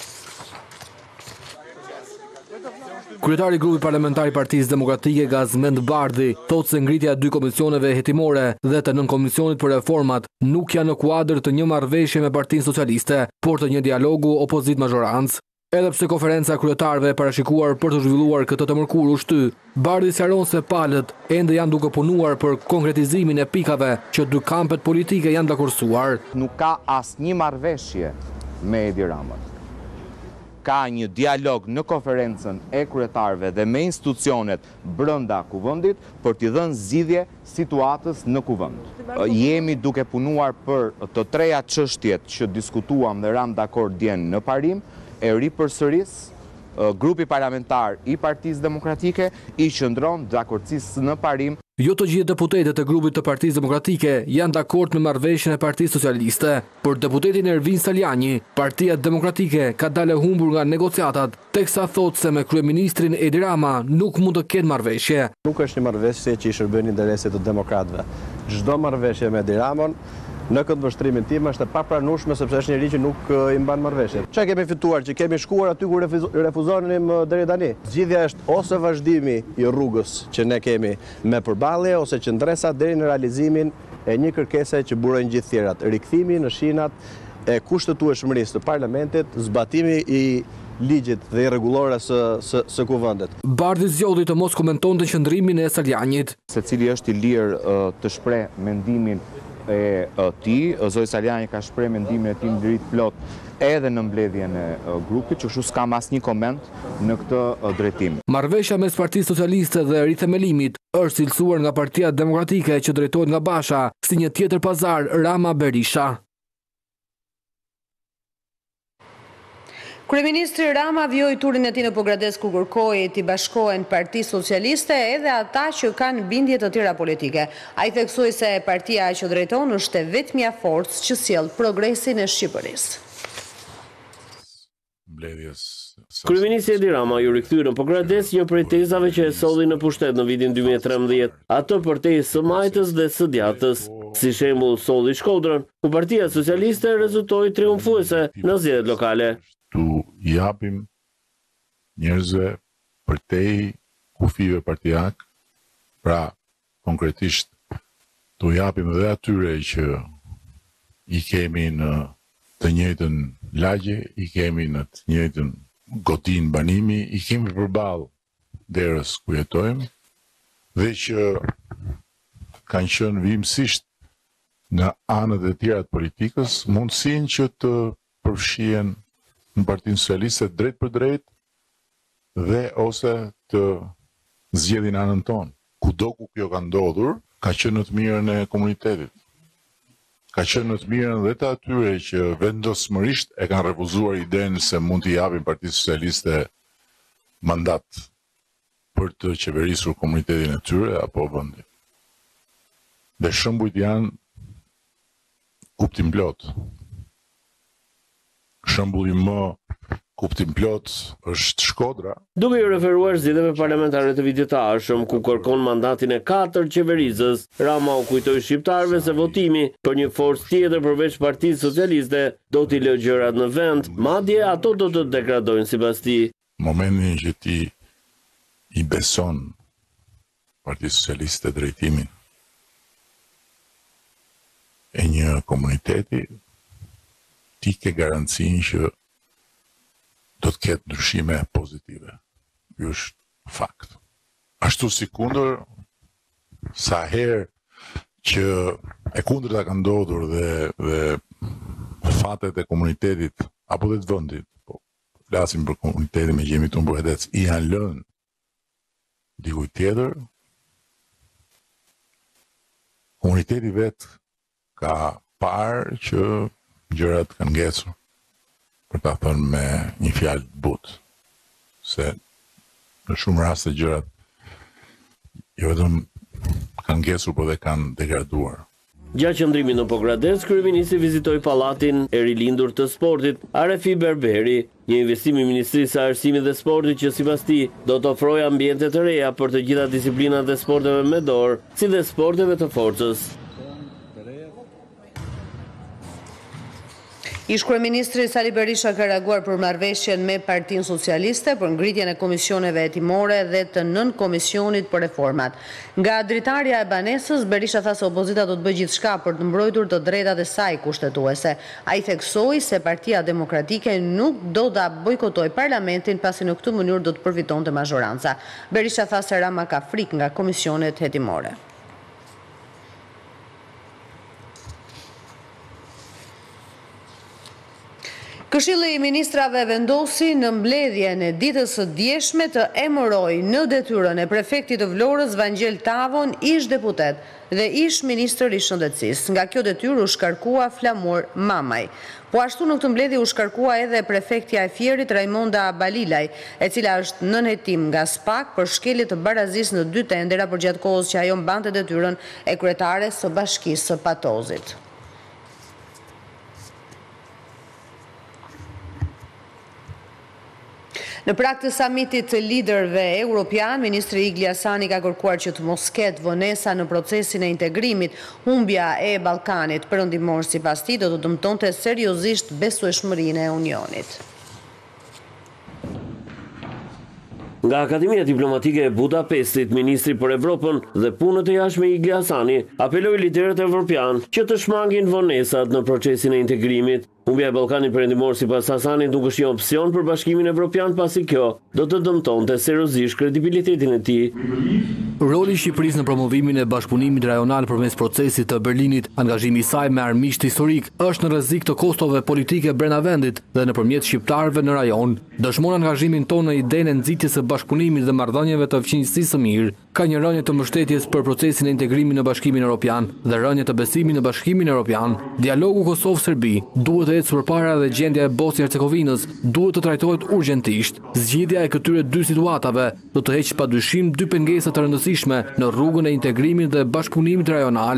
Kryetari i grupit parlamentar i Partisë Demokratike Gazmend Bardhi thotë se ngritja e 2 komisioneve hetimore dhe të 9 komisionit për reformat nuk janë në kuadër të një marrëveshje me Partinë Socialiste, por të një dialogu opozit-mazhorancë. Edhe pse konferenca kryetarëve e parashikuar për të zhvilluar këtë të mërkurë u shty, Bardhi sqaron se palët ende janë duke punuar për konkretizimin e pikave që 2 kampet politike janë dakordsuar. Nuk ka asnjë marrëveshje me Edi Ramën. Ka një dialog në konferencën e kryetarëve dhe me institucionet brenda kuvendit për t'i dhënë zgjidhje situatës në kuvend. Jemi duke punuar për të 3 çështjet që diskutuam dhe ram dakord dje në parim, e ripërsëris grupi parlamentar i Partisë Demokratike i qëndron dakordësisë në parim. Jo të gjithë deputetët e grupit të Partisë Demokratike janë dakord me marrëveshjen e Partisë Socialiste. Për deputetin Ervin Saliani, Partia Demokratike ka dalë humbur nga negociatat, teksa thotë se me kryeministrin Edi Rama nuk mund të ketë marrëveshje. Nuk është një marrëveshje që i shërben interesit të demokratëve. Çdo marrëveshje me Edi Ramon në këtë vështrimin tim është e papranueshme sepse është njëri që nuk i mban marrëveshjet. Çka kemi fituar, që kemi shkuar aty ku refuzonim deri tani. Zgjidhja është ose vazhdimi i rrugës që ne kemi me përballje ose qëndresa deri në realizimin e një kërkese që burojnë gjithë tjerat, rikthimi në shinat e kushtetueshmërisë të parlamentit, zbatimi i ligjit dhe i rregullore së kuvendit. Bardhi zgjodhi të mos komentonte qëndrimin e Salianit. Secili është i lirë të shpreh mendimin e tij. Zoti Saliani ka shpreh mendimin e tij në dritë plot edhe në mbledhjen e grupit, që kështu s'kam asnjë koment në këtë drejtim. Marrëveshja mes Partisë Socialiste dhe rithemelimit është cilësuar nga Partia Demokratike që drejtohet nga Basha si një tjetër pazar Rama-Berisha. Kryeministri Rama vjoi turin e tij në Pogradec ku kërkoi t'i bashkohen Partisë Socialiste edhe ata që kanë bindje të tjera politike. Ai theksoi se partia që drejton është e vetmja forcë që sjell progresin e Shqipërisë. Kryeministri Edi Rama ju rikthye në Pogradec një prej tezave që e solli në pushtet në vitin 2013, ato për tezë së majtës dhe së djatës. Si shembull solli Shkodrën, ku Partia Socialiste rezultoi triumfuese në zgjedhjet lokale. Tu japim njerëzve përtej kufive partijak, pra konkretisht tu japim edhe atyre që i kemi në të njëjtën lagje, i kemi në të njëjtën godinë banimi, i kemi përballë derës ku jetojmë dhe që kanë qenë vimësisht nga anët e tjera të politikës mundësinë që të përfshihen në Partinë Socialiste drejt për drejt dhe ose të zgjedhin anën tonë. Kudo ku kjo ka ndodhur, ka qenë në të mirën e komunitetit. Ka qenë në të mirën dhe të atyre që vendosmërisht e kanë refuzuar idenë se mund t'i japin Partisë Socialiste mandat për të qeverisur komunitetin e tyre apo vendin. Dhe shembujt janë kuptim plot. Shembulli më kuptim plot është Shkodra. Duke i referuar zgjedhjeve parlamentare të vitit të ardhshëm ku kërkon mandatin e 4 qeverisës, Rama u kujtoi shqiptarëve se votimi për një forcë tjetër përveç Partisë Socialiste do t'i lë gjërat në vend, madje ato do të degradojnë sipas tij. Momentin që ti i beson Partisë Socialiste drejtimin e një komuniteti, ti ke garancinë që do të ketë ndryshime pozitive. Ky është fakt. Ashtu si kundër, sa herë që e kundërta ka ndodhur dhe fatet e komunitetit apo dhe të vendit, po flasim për komunitetin me që jemi tonë buhetec, i janë lënë dikujt tjetër, komuniteti vetë ka parë që gjërat kanë ngecur. Për ta thënë me një fjalë të butë, se në shumë raste gjërat jo vetëm kanë ngecur, por dhe kanë degraduar. Gjatë qëndrimit në Pogradec, kryeministri vizitoi pallatin e rilindur të sportit Arefi Berberi, një investim i Ministrisë së Arsimit dhe Sportit që sipas tij do të ofrojë ambiente të reja për të gjitha disiplinat e sporteve me dorë, si dhe sporteve të forcës. Ish-kryeministri Sali Berisha ka reaguar për marrëveshjen me Partinë Socialiste për ngritjen e komisioneve hetimore dhe të nën komisionit për reformat. Nga dritarja e banesës, Berisha tha se opozita do të bëjë gjithçka për të mbrojtur të drejtat e saj kushtetuese. Ai theksoi se Partia Demokratike nuk do ta bojkotojë parlamentin pasi në këtë mënyrë do të përfitonte mazhoranca. Berisha tha se Rama ka frikë nga komisionet hetimore. Këshilli i Ministrave vendosi në mbledhjen e ditës së djeshme të emërojë në detyrën e prefektit të Vlorës Vangjel Tavon ish deputet dhe ish ministër i shëndetësisë. Nga kjo detyrë u shkarkua Flamur Mamaj. Po ashtu në këtë mbledhje u shkarkua edhe prefektja e Fierit Raimonda Balilaj, e cila është nën hetim nga SPAK për shkelje të barazisë në 2 tendera për gjatë kohës që ajo mbante detyrën e kryetares së Bashkisë së Patozit. Në prag të samitit të liderëve europian, ministri Igli Hasani ka kërkuar që të mos ketë vonesa në procesin e integrimit. Humbja e Ballkanit perëndimor sipas tij do të dëmtonte seriozisht besueshmërinë e Unionit. Nga Akademia Diplomatike e Budapestit, ministri për Evropën dhe punët e jashtme Igli Hasani apeloi liderët evropian që të shmangin vonesat në procesin e integrimit. Humbja e Ballkanit perëndimor sipas Hasanit nuk është një opsion për Bashkimin Evropian pasi kjo do të dëmtonte seriozisht kredibilitetin e tij. Roli i Shqipërisë në promovimin e bashkëpunimit rajonal përmes procesit të Berlinit, angazhimi i saj me armiqt historik, është në rrezik të kostove politike brenda vendit dhe nëpërmjet shqiptarëve në rajon. Dëshmon angazhimin tonë në idenë e nxitjes së bashkëpunimit dhe marrëdhënieve të fqinjësisë së mirë. Ka një rënje të mbështetjes për procesin e integrimit në Bashkimin Evropian dhe rënje të besimit në Bashkimin Evropian. Dialogu Kosovë-Serbi duhet të ecë përpara dhe gjendja e Bosnjë-Hercegovinës duhet të trajtohet urgjentisht. Zgjidhja e këtyre 2 situatave do të heqë padyshim 2 pengesa të rëndësishme në rrugën e integrimit dhe bashkëpunimit rajonal.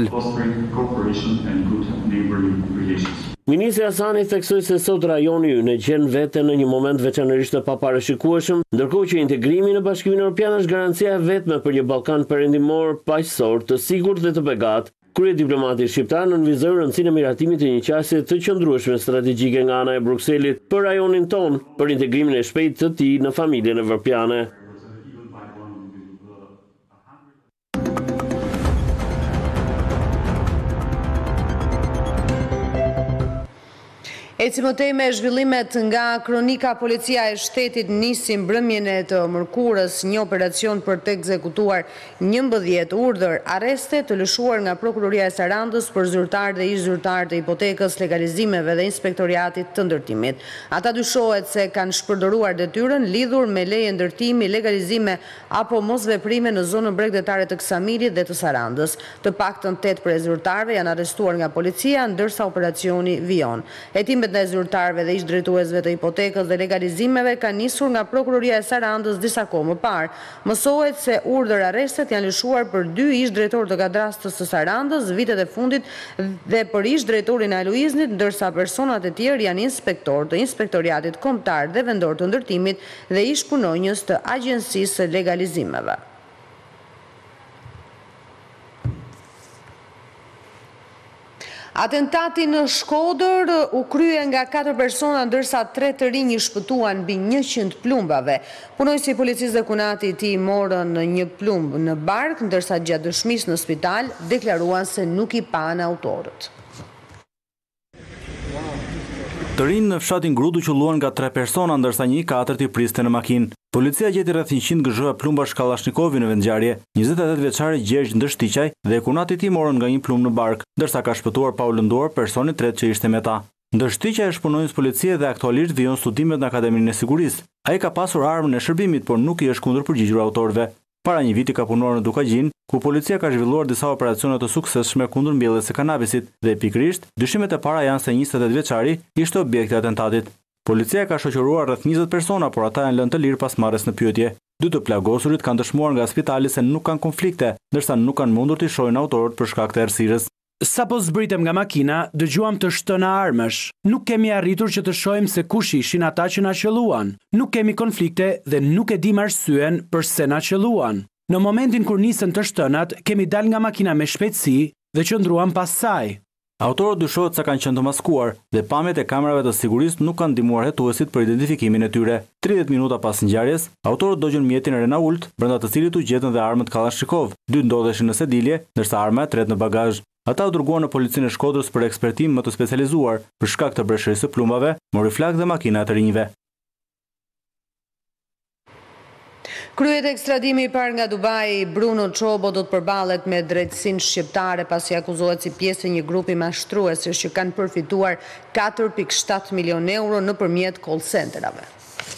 Ministri Hasani theksoi se sot rajoni ynë gjen veten në një moment veçanërisht të paparashikueshëm, ndërkohë që integrimi në Bashkimin Evropian është garancia e vetme për një Ballkan perëndimor paqësor, të sigurt dhe të begat. Kryediplomati shqiptar nënvizoi rëndësinë e miratimit të një qasje të qëndrueshme strategjike nga ana e Brukselit për rajonin ton, për integrimin e shpejtë të tij në familjen evropiane. Eci më tej me zhvillimet nga kronika, policia e shtetit nisi mbrëmjen e të mërkurës një operacion për të ekzekutuar 11 urdhër arreste të lëshuar nga Prokuroria e Sarandës për zyrtar dhe ish zyrtar të hipotekës, legalizimeve dhe inspektoriatit të ndërtimit. Ata dyshohet se kanë shpërdoruar detyrën lidhur me leje ndërtimi, legalizime apo mosveprime në zonën bregdetare të Ksamirit dhe të Sarandës. Të paktën 8 prej zyrtarëve janë arrestuar nga policia, ndërsa operacioni vijon. Hetimet e zyrtarëve dhe ish drejtuesve të hipotekës dhe legalizimeve ka nisur nga Prokuroria e Sarandës disa kohë më parë. Mësohet se urdhër arrestet janë lëshuar për 2 ish drejtorë të kadrastës së Sarandës vitet e fundit dhe për ish drejtorin e Luiznit, ndërsa personat e tjerë janë inspektor të inspektoriatit kombëtar dhe vendor të ndërtimit dhe ish punonjës të Agjencisë së Legalizimeve. Atentati në Shkodër u krye nga 4 persona, ndërsa 3 të rinj i shpëtuan mbi 100 plumbave. Punojësi i policisë dhe kunati i tij morën një plumb në bark, ndërsa gjatë dëshmisë në spital deklaruan se nuk i pan autorët. Të rinj në fshatin Grudu qelluan nga 3 persona, ndërsa një 4 i priste në makinë. Policia gjeti rreth 100 gëzhëra plumbash Kallashnikovi në vendngjarje. 28 vjeçari Gjergj Ndështiqaj dhe kunati i tij morën nga një plumb në bark, ndërsa ka shpëtuar pa u lënduar personi i tretë që ishte me ta. Ndështiqaj është punonjës policie dhe aktualisht vijon studimet në Akademinë e Sigurisë. Ai ka pasur armën e shërbimit, por nuk i është kundër përgjigjur autorëve. Para një viti ka punuar në Dukaqin, ku policia ka zhvilluar disa operacione të suksesshme kundër mbjelljes së kanabisit dhe pikërisht dyshimet e para janë se 28 vjeçari ishte objekti i atentatit. Policia ka shoqëruar rreth 20 persona, por ata janë lënë të lirë pas marrjes në pyetje. 2 të plagosurit kanë dëshmuar nga spitali se nuk kanë konflikte, ndërsa nuk kanë mundur të shohin autorët për shkak të errësirës. Sapo zbritem nga makina, dëgjuam të shtëna armësh. Nuk kemi arritur që të shohim se kush ishin ata që na qelluan. Nuk kemi konflikte dhe nuk e dim arsyen pse na qelluan. Në momentin kur nisën të shtënat, kemi dal nga makina me shpejtësi dhe qëndruam pas saj. Autorët dyshohet se kanë qenë të maskuar dhe pamjet e kamerave të sigurisë nuk kanë ndihmuar hetuesit për identifikimin e tyre. 30 minuta pas ngjarjes, autorët dogjën mjetin Renault, brenda të cilit u gjetën dhe armët Kalashnikov. 2 ndodheshin në sedilje, ndërsa arma e tretë në bagazh. Ata u dërguan në policinë e Shkodrës për ekspertim më të specializuar për shkak të breshërisë së plumbave, mori flak dhe makina të rinjve. Kryet ekstradimi i parë nga Dubai, Bruno Çobo do të përballet me drejtësinë shqiptare pasi akuzohet si pjesë e një grupi mashtruesësh që kanë përfituar 4.7 milion euro nëpërmjet call centerave.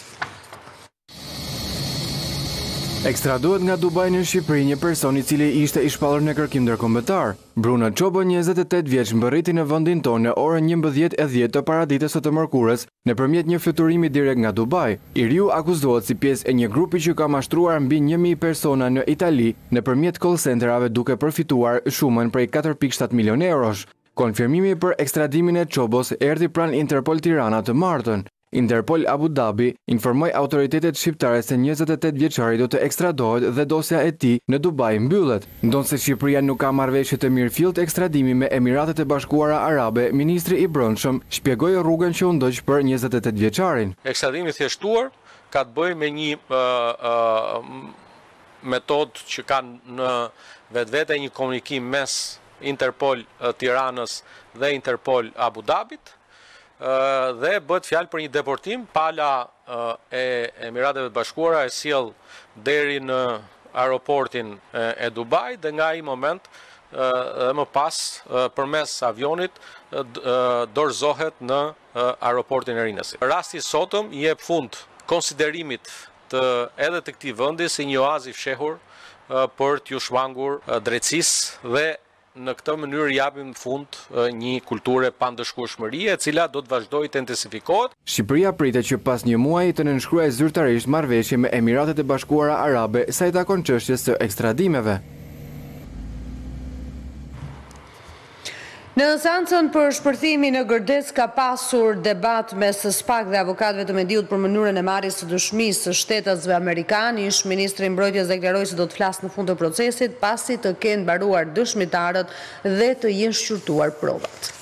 Ekstradohet nga Dubai në Shqipëri një person i cili ishte i shpallur në kërkim ndërkombëtar. Bruno Çobo, 28 vjeç, mbërriti në vendin tonë në orën 11:10 të paraditës së të mërkurës nëpërmjet një fluturimi direkt nga Dubai. I riu akuzohet si pjesë e një grupi që ka mashtruar mbi 1000 persona në Itali nëpërmjet call centerave duke përfituar shumën prej 4.7 milion eurosh. Konfirmimi për ekstradimin e Çobos erdhi pranë Interpol Tirana të martën. Interpol Abu Dhabi informoi autoritetet shqiptare se 28 vjeçari do të ekstradohet dhe dosja e tij në Dubai mbyllet. Ndonse Shqipëria nuk ka marrëveshje të mirëfillt ekstradimi me Emiratet e Bashkuara Arabe, ministri i Brendshëm shpjegoi rrugën që u ndoq për 28 vjeçarin. Ekstradimi i thjeshtuar ka të bëjë me një metodë që kanë në vetvete një komunikim mes Interpol Tiranës dhe Interpol Abu Dhabit. Dhe bëhet fjalë për një deportim, pala e Emirateve të Bashkuara e sjell deri në aeroportin e Dubai dhe nga ai moment dhe më pas përmes avionit dorëzohet në aeroportin e Rinësit. Rasti i sotëm i jep fund konsiderimit edhe të këtij vendi si një oazë i fshehur për t'ju shmangur drejtësisë dhe në këtë mënyrë japim fund një kulture pandëshkueshmërie e cila do të vazhdojë të intensifikohet. Shqipëria pritet që pas një muaji të nënshkruajë zyrtarisht marrëveshje me Emiratet e Bashkuara Arabe sa i takon çështjes së ekstradimeve. Në seancën për shpërthimin në Gërdec ka pasur debat mes së SPAK dhe avokatëve të Mediut për mënyrën e marrjes së dëshmisë së shtetësve amerikanë. Ish ministri i Mbrojtjes deklaroi se do të flasë në fund të procesit pasi të kenë mbaruar dëshmitarët dhe të jenë shqyrtuar provat.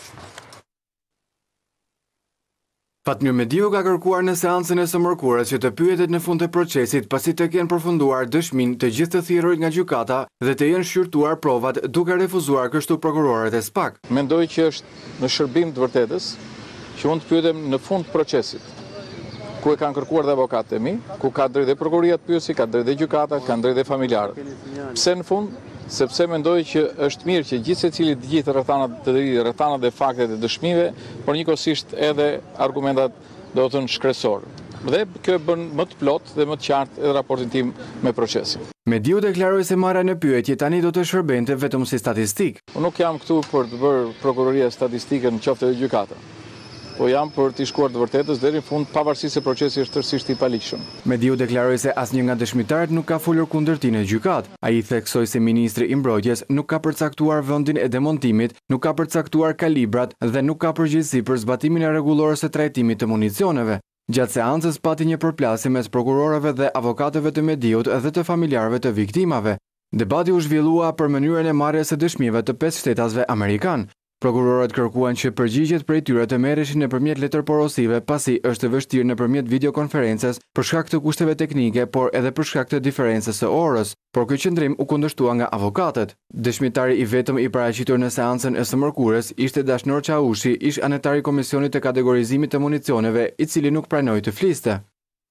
Fatmir Mediu ka kërkuar në seancën e së mërkurës që të pyetet në fund të procesit pasi të kenë përfunduar dëshmin të gjithë të thirrurit nga gjykata dhe të jenë shqyrtuar provat duke refuzuar kështu prokurorët e SPAK. Mendoj që është në shërbim të vërtetës që unë të pyetem në fund të procesit, ku e kanë kërkuar dhe avokatët e mi, ku ka drejt dhe prokuria të pyesi, ka drejt dhe gjykata, kanë drejt dhe familjarët. Pse në fund? Sepse mendoj që është mirë që gjithë secili të gjithë rrethanat dhe faktet e dëshmive, por njëkohësisht edhe argumentat do të thënë shkresor. Dhe kjo bën më të plot dhe më të qartë edhe raportin tim me procesin. Mediu deklaroi se marrja në pyetje tani do të shërbente vetëm si statistik. Unë nuk jam këtu për të bërë prokuroria statistike në qoftë edhe gjykata, po jam për t'i shkuar të vërtetës deri në fund, pavarësisht se procesi është tërësisht i paligjshëm. Mediu deklaroi se asnjë nga dëshmitarët nuk ka folur kundër tij në gjykat. Ai theksoi se ministri i mbrojtjes nuk ka përcaktuar vendin e demontimit, nuk ka përcaktuar kalibrat dhe nuk ka përgjegjësi për zbatimin e rregullorës së trajtimit të municioneve. Gjatë seancës pati një përplasje mes prokurorëve dhe avokatëve të Mediut dhe të familjarëve të viktimave. Debati u zhvillua për mënyrën e marrjes së dëshmive të 5 shtetasve amerikan. Prokurorët kërkuan që përgjigjet prej tyre të merreshin nëpërmjet letërporosive, pasi është vështirë nëpërmjet videokonferencës për shkak të kushteve teknike, por edhe për shkak të diferencës së orës. Por ky qendrim u kundërshtua nga avokatët. Dëshmitari i vetëm i paraqitur në seancën e së mërkurës ishte Dashnor Çaushi, ish anëtar i Komisionit të Kategorizimit të Municioneve, i cili nuk pranoi të fliste.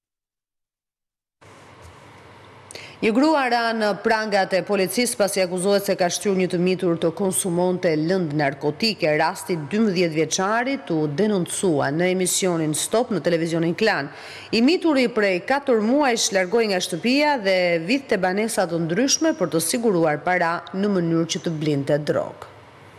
Një grua ra në prangat e policisë pasi akuzohet se ka shtyr një të mitur të konsumonte lëndë narkotike. Rasti 12 vjeçarit u denoncua në emisionin Stop në televizionin Klan. I mituri prej 4 muajsh largoi nga shtëpia dhe vidhte banesa të ndryshme për të siguruar para në mënyrë që të blinte drogë.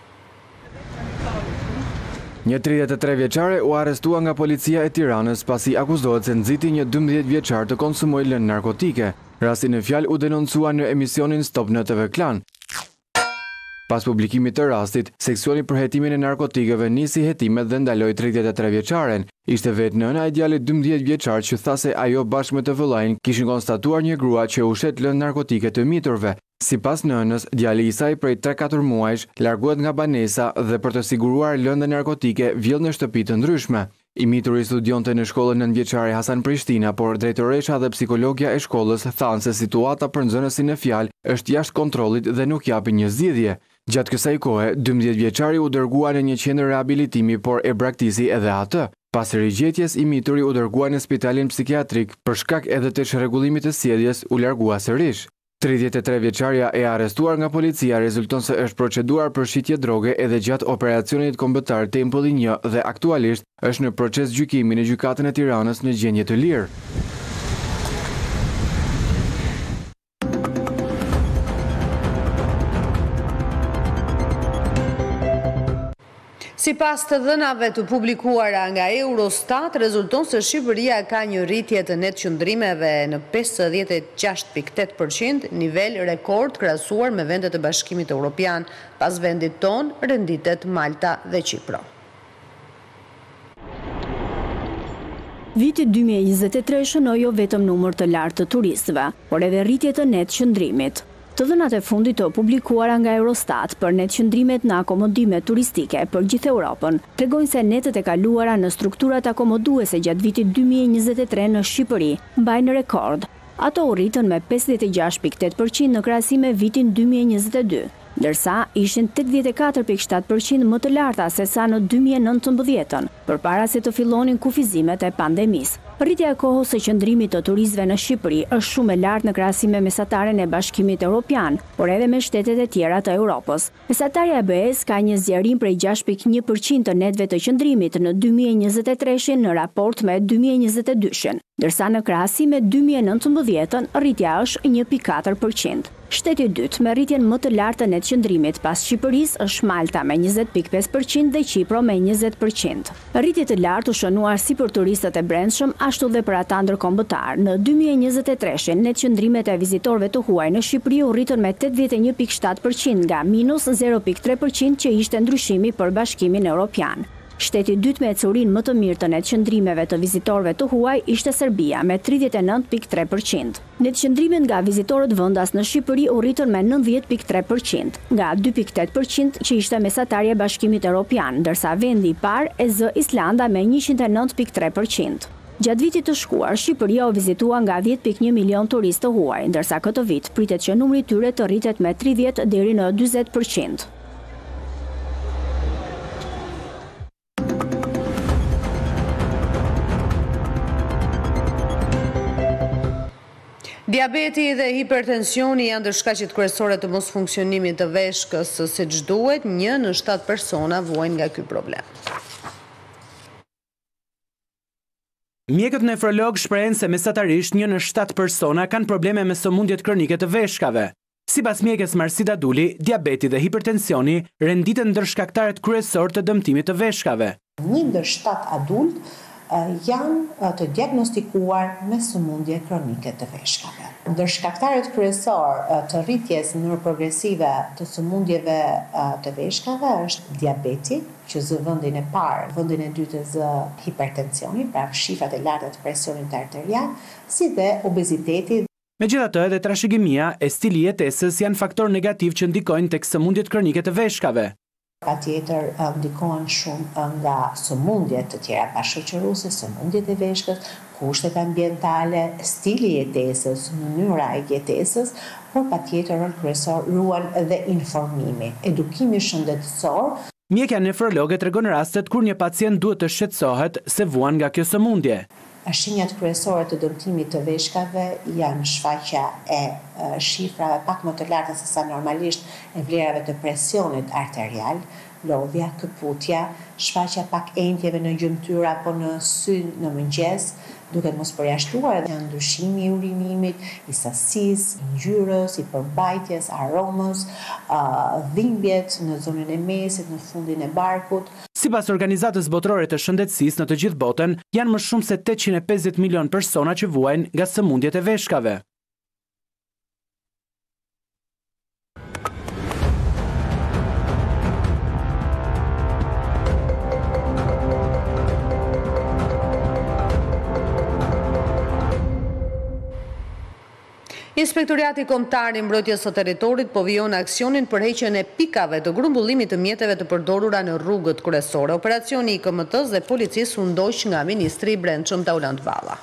Një 33 vjeçare u arrestua nga policia e Tiranës pasi akuzohet se nxiti një 12 vjeçar të konsumojë lëndë narkotike. Rasti në fjalë u denoncua në emisionin Stop në TV Klan. Pas publikimit të rastit, seksioni për hetimin e narkotikeve nisi hetimet dhe ndaloi 33 vjeçaren. Ishte vetë nëna e djalit 12 vjeçar që tha se ajo bashkë me të vëllain kishin konstatuar një grua që ushet lëndë narkotike të miturve. Sipas nënës, djali i saj prej 3-4 muajsh largohet nga banesa dhe për të siguruar lëndë narkotike vjedh në shtëpi të ndryshme. I mituri studionte në shkollën 9-vjeçare Hasan Prishtina, por drejtoresha dhe psikologja e shkollës thanë se situata për nxënësin e fjalë është jashtë kontrollit dhe nuk japi një zgjidhje. Gjatë kësaj kohe, 12 vjeçari u dërgua në një qendër rehabilitimi, por e braktisi edhe atë. Pas rigjetjes, i mituri u dërgua në spitalin psikiatrik për shkak edhe të çrregullimit të sjelljes u largua sërish. 33 vjeçaria e arrestuar nga policia rezulton se është proceduar për shitje droge edhe gjatë operacionit kombëtar Tempulli 1 dhe aktualisht është në proces gjykimi në gjykatën e Tiranës në gjendje të lirë. Sipas të dhënave të publikuara nga Eurostat, rezulton se Shqipëria ka një rritje të net qëndrimeve në 56.8%, nivel rekord krahasuar me vendet e Bashkimit Evropian. Pas vendit ton, renditet Malta dhe Qipro. Viti 2023 shënoi jo vetëm numër të lartë të turistëve, por edhe rritje të net qëndrimit. Të dhënat e fundit të publikuara nga Eurostat për net qëndrimet në akomodime turistike për gjithë Europën tregojnë se netët e kaluara në strukturat akomoduese gjatë vitit 2023 në Shqipëri mbajnë rekord. Ato u rritën me 56.8% në krahasim me vitin 2022, ndërsa ishin 84.7% më të larta se sa në 2019, përpara se të fillonin kufizimet e pandemisë. Rritja e kohës së qëndrimit të turistëve në Shqipëri është shumë e lartë në krahasim me mesataren e Bashkimit Evropian, por edhe me shtetet e tjera të Europës. Mesatarja e BE-s ka një zgjerim prej 6.1% të netëve të qëndrimit në 2023 në raport me 2022, ndërsa në krahasim me 2019 rritja është 1.4%. Shteti i dytë me rritjen më të lartë të net qëndrimit pas Shqipërisë është Malta me 20.5% dhe Qipro me 20%. Rritje të lartë u shënuar si për turistët e brendshëm ashtu dhe për ata ndërkombëtar. Në 2023 net qëndrimet e vizitorëve të huaj në Shqipëri u rritën me 81.7% nga minus 0.3% që ishte ndryshimi për Bashkimin Evropian. Shteti i dytë me ecurinë më të mirë të net qëndrimeve të vizitorëve të huaj ishte Serbia me 39.3%. Net qëndrimet nga vizitorët vendas në Shqipëri u rritën me 90.3%, nga 2.8% që ishte mesatarja e Bashkimit Evropian, ndërsa vendi i parë e zë Islanda me 109.3%. Gjatë vitit të shkuar, Shqipëria u vizitua nga 10.1 milion turistë të huaj, ndërsa këtë vit pritet që numri i tyre të rritet me 30 deri në 40%. Diabeti dhe hipertensioni janë shkaqet kryesore të mos funksionimit të veshkës siç duhet, 1 në 7 persona vuajnë nga ky problem. Mjekët nefrolog shprehen se mesatarisht 1 në 7 persona kanë probleme me sëmundjet kronike të veshkave. Sipas mjekes Marsida Duli, diabeti dhe hipertensioni renditen ndër shkaktarët kryesor të dëmtimit të veshkave. 1 ndër 7 adult janë të diagnostikuar me sëmundje kronike të veshkave. Ndër shkaktarët kryesor të rritjes neuroprogresive të sëmundjeve të veshkave është diabeti, që zë vendin e parë, vendin e dytë zë hipertensioni, pra shifrat e larta të presionit arterial, si dhe obeziteti. Megjithatë, edhe trashëgimia e stili jetesës janë faktor negativ që ndikojnë tek sëmundjet kronike të veshkave. Patjetër ndikohen shumë nga sëmundjet të tjera bashkëqëruese, sëmundjet e veshkës, kushtet ambientale, stili jetesës, mënyra e jetesës, por patjetër rol kryesor ruan dhe informimi, edukimi shëndetësor. Mjekja nefrologe tregon rastet kur një pacient duhet të shqetësohet se vuan nga kjo sëmundje. Shenjat kryesore të dëmtimit të veshkave janë shfaqja e shifrave pak më të larta se sa normalisht e vlerave të presionit arterial, lodhja, këputja, shfaqja pak entjeve në gjymtyr apo në sy në mëngjes, duke mos përjashtuar edhe ndryshimi i urinimit, i sasisë, i ngjyrës, i përmbajtjes, aromës, dhimbjet në zonën e mesit, në fundin e barkut. Sipas Organizatës Botërore të Shëndetësisë, në të gjithë botën janë më shumë se 850 milion persona që vuajnë nga sëmundjet e veshkave. Inspektoriati Kombëtar i Mbrojtjes së Territorit po vijon aksionin për heqjen e pikave të grumbullimit të mjeteve të përdorura në rrugët kryesore. Operacioni i KMT-s dhe policisë u ndoq nga Ministri i Brendshëm Taulant Valla.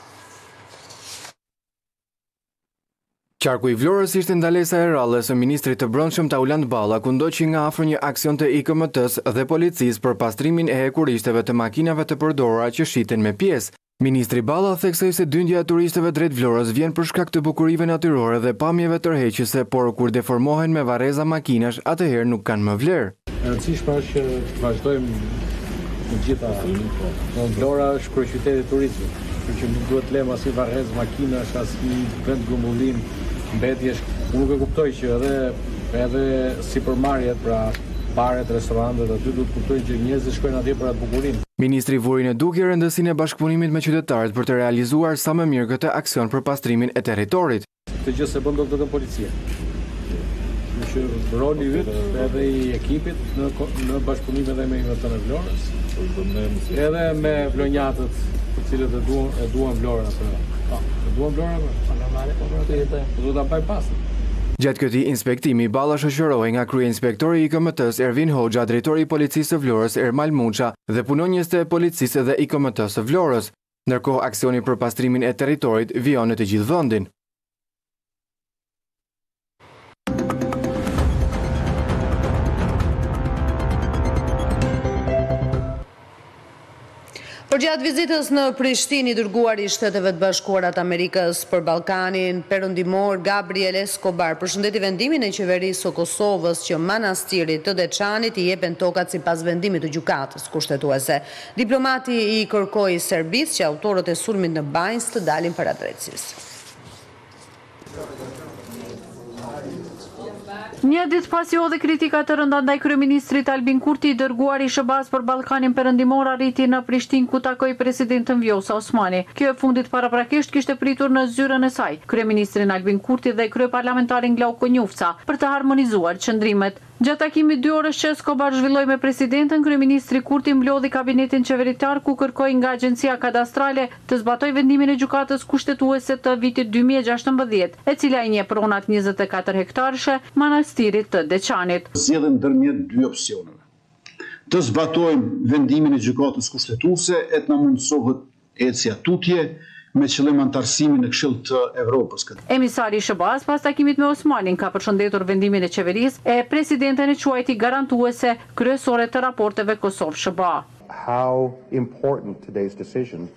Qarku i Vlorës ishte ndalesa e rrallës së Ministrit të Brendshëm Taulant Valla, ku ndoqi nga afër një aksion të IKMT-s dhe policisë për pastrimin e hekurishteve të makinave të përdorura që shiten me pjesë. Ministri Balla theksoi se dyndja e turistëve drejt Vlorës vjen për shkak të bukurive natyrore dhe pamjeve tërheqëse, por kur deformohen me varreza makinash, atëherë nuk kanë më vlerë. E rëndësishme është që vazhdojmë të gjitha. Vlora është kryeqyteti i turizmit, kështu që nuk duhet lëmë asnjë varrezë makinash, asnjë vend grumbullim, mbetjesh. Unë nuk e kuptoj që edhe sipërmarrjet, pra baret, restorantet, aty duhet kuptojnë që njerëzit shkojnë atje për atë bukurim. Ministri vuri në dukje rëndësinë e bashkëpunimit me qytetarët për të realizuar sa më mirë këtë aksion për pastrimin e territorit. Këtë gjë se bën vetëm policia. Që roli yt edhe i ekipit në bashkëpunim edhe me Inventorën e Vlorës, edhe me vlonjatët, të cilët e duan Vlorën atë. E duan Vlorën, normale, po do ta bëj pas. Gjatë këtij inspektimi, Balla shoqërohej nga kryeinspektori i IKMT-s Ervin Hoxha, drejtori i policisë së Vlorës Ermal Muça dhe punonjës të policisë dhe IKMT-s së Vlorës. Ndërkohë, aksioni për pastrimin e territorit vijon në të gjithë vendin. Për gjatë vizitës në Prishtinë, i dërguari i Shteteve të Bashkuara të Amerikës për Ballkanin Perëndimor Gabriel Escobar përshëndeti vendimin e qeverisë së Kosovës që manastirit të Deçanit i jepen tokat sipas vendimit të gjykatës kushtetuese. Diplomati i kërkoi Serbisë që autorët e sulmit në Banjës të dalin para drejtësisë. Një ditë pas jo dhe kritika të rënda ndaj kryeministrit Albin Kurti, i dërguari i SBA-s për Ballkanin Perëndimor arriti në Prishtinë ku takoi presidentën Vjosa Osmani. Kjo e fundit paraprakisht kishte pritur në zyrën e saj kryeministrin Albin Kurti dhe kryeparlamentarin Glauko Njufca për të harmonizuar qëndrimet. Gjatë takimit 2 orësh që Escobar zhvilloi me presidentën, kryeministri Kurti mblodhi kabinetin qeveritar ku kërkoi nga Agjencia Kadastrale të zbatojë vendimin e gjykatës kushtetuese të vitit 2016, e cila i njeh pronat 24 hektarëshe manastirit të Deçanit. Zgjedhëm ndërmjet 2 opsioneve. Të zbatojmë vendimin e gjykatës kushtetuese e të na mundsohet ecja tutje me qëllim antarësimin në Këshill të Evropës. Emisari i SBA-s pas takimit me Osmanin ka përshëndetur vendimin e qeverisë e presidenten e quajti garantuese kryesore të raporteve Kosovë-SBA. How important today's decision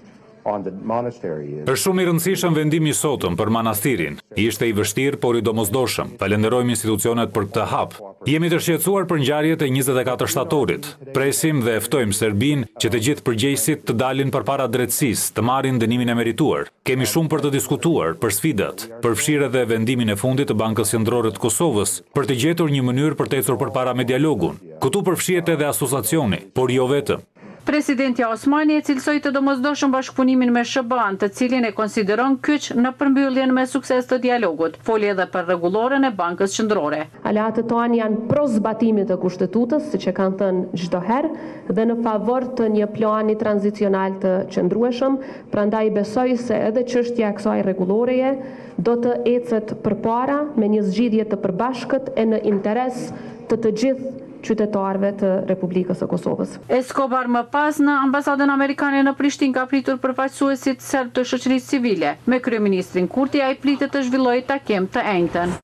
Është shumë i rëndësishëm vendimi i sotëm për manastirin. Ishte i vështirë, por i domosdoshëm. Falenderojmë institucionet për këtë hap. Jemi të shqetësuar për ngjarjet e 24 shtatorit. Presim dhe ftojmë Serbinë që të gjithë përgjegjësit të dalin përpara drejtësisë, të marrin dënimin e merituar. Kemi shumë për të diskutuar për sfidat, përfshirë edhe vendimin e fundit të Bankës Qendrore të Kosovës për të gjetur një mënyrë për të ecur përpara me dialogun. Këtu përfshihet edhe asociacioni, por jo vetëm. Presidenti Osmani e cilësoi të domosdoshëm bashkëpunimin me SBA-n, të cilin e konsideron kyç në përmbylljen me sukses të dialogut. Foli edhe për rregulloren e Bankës Qendrore. Aleatët tonë janë pro zbatimit të kushtetutës, siç e kanë thënë çdo herë, dhe në favor të një plani tranzicional të qëndrueshëm, prandaj besoj se edhe çështja e kësaj rregulloreje do të ecet përpara me një zgjidhje të përbashkët e në interes të gjithë qytetarëve të Republikës së Kosovës. Escobar më pas në ambasadën amerikane në Prishtinë ka pritur përfaqësuesit serb të shoqërisë civile. Me kryeministrin Kurti ai pritet të zhvillojë takim të enjtën.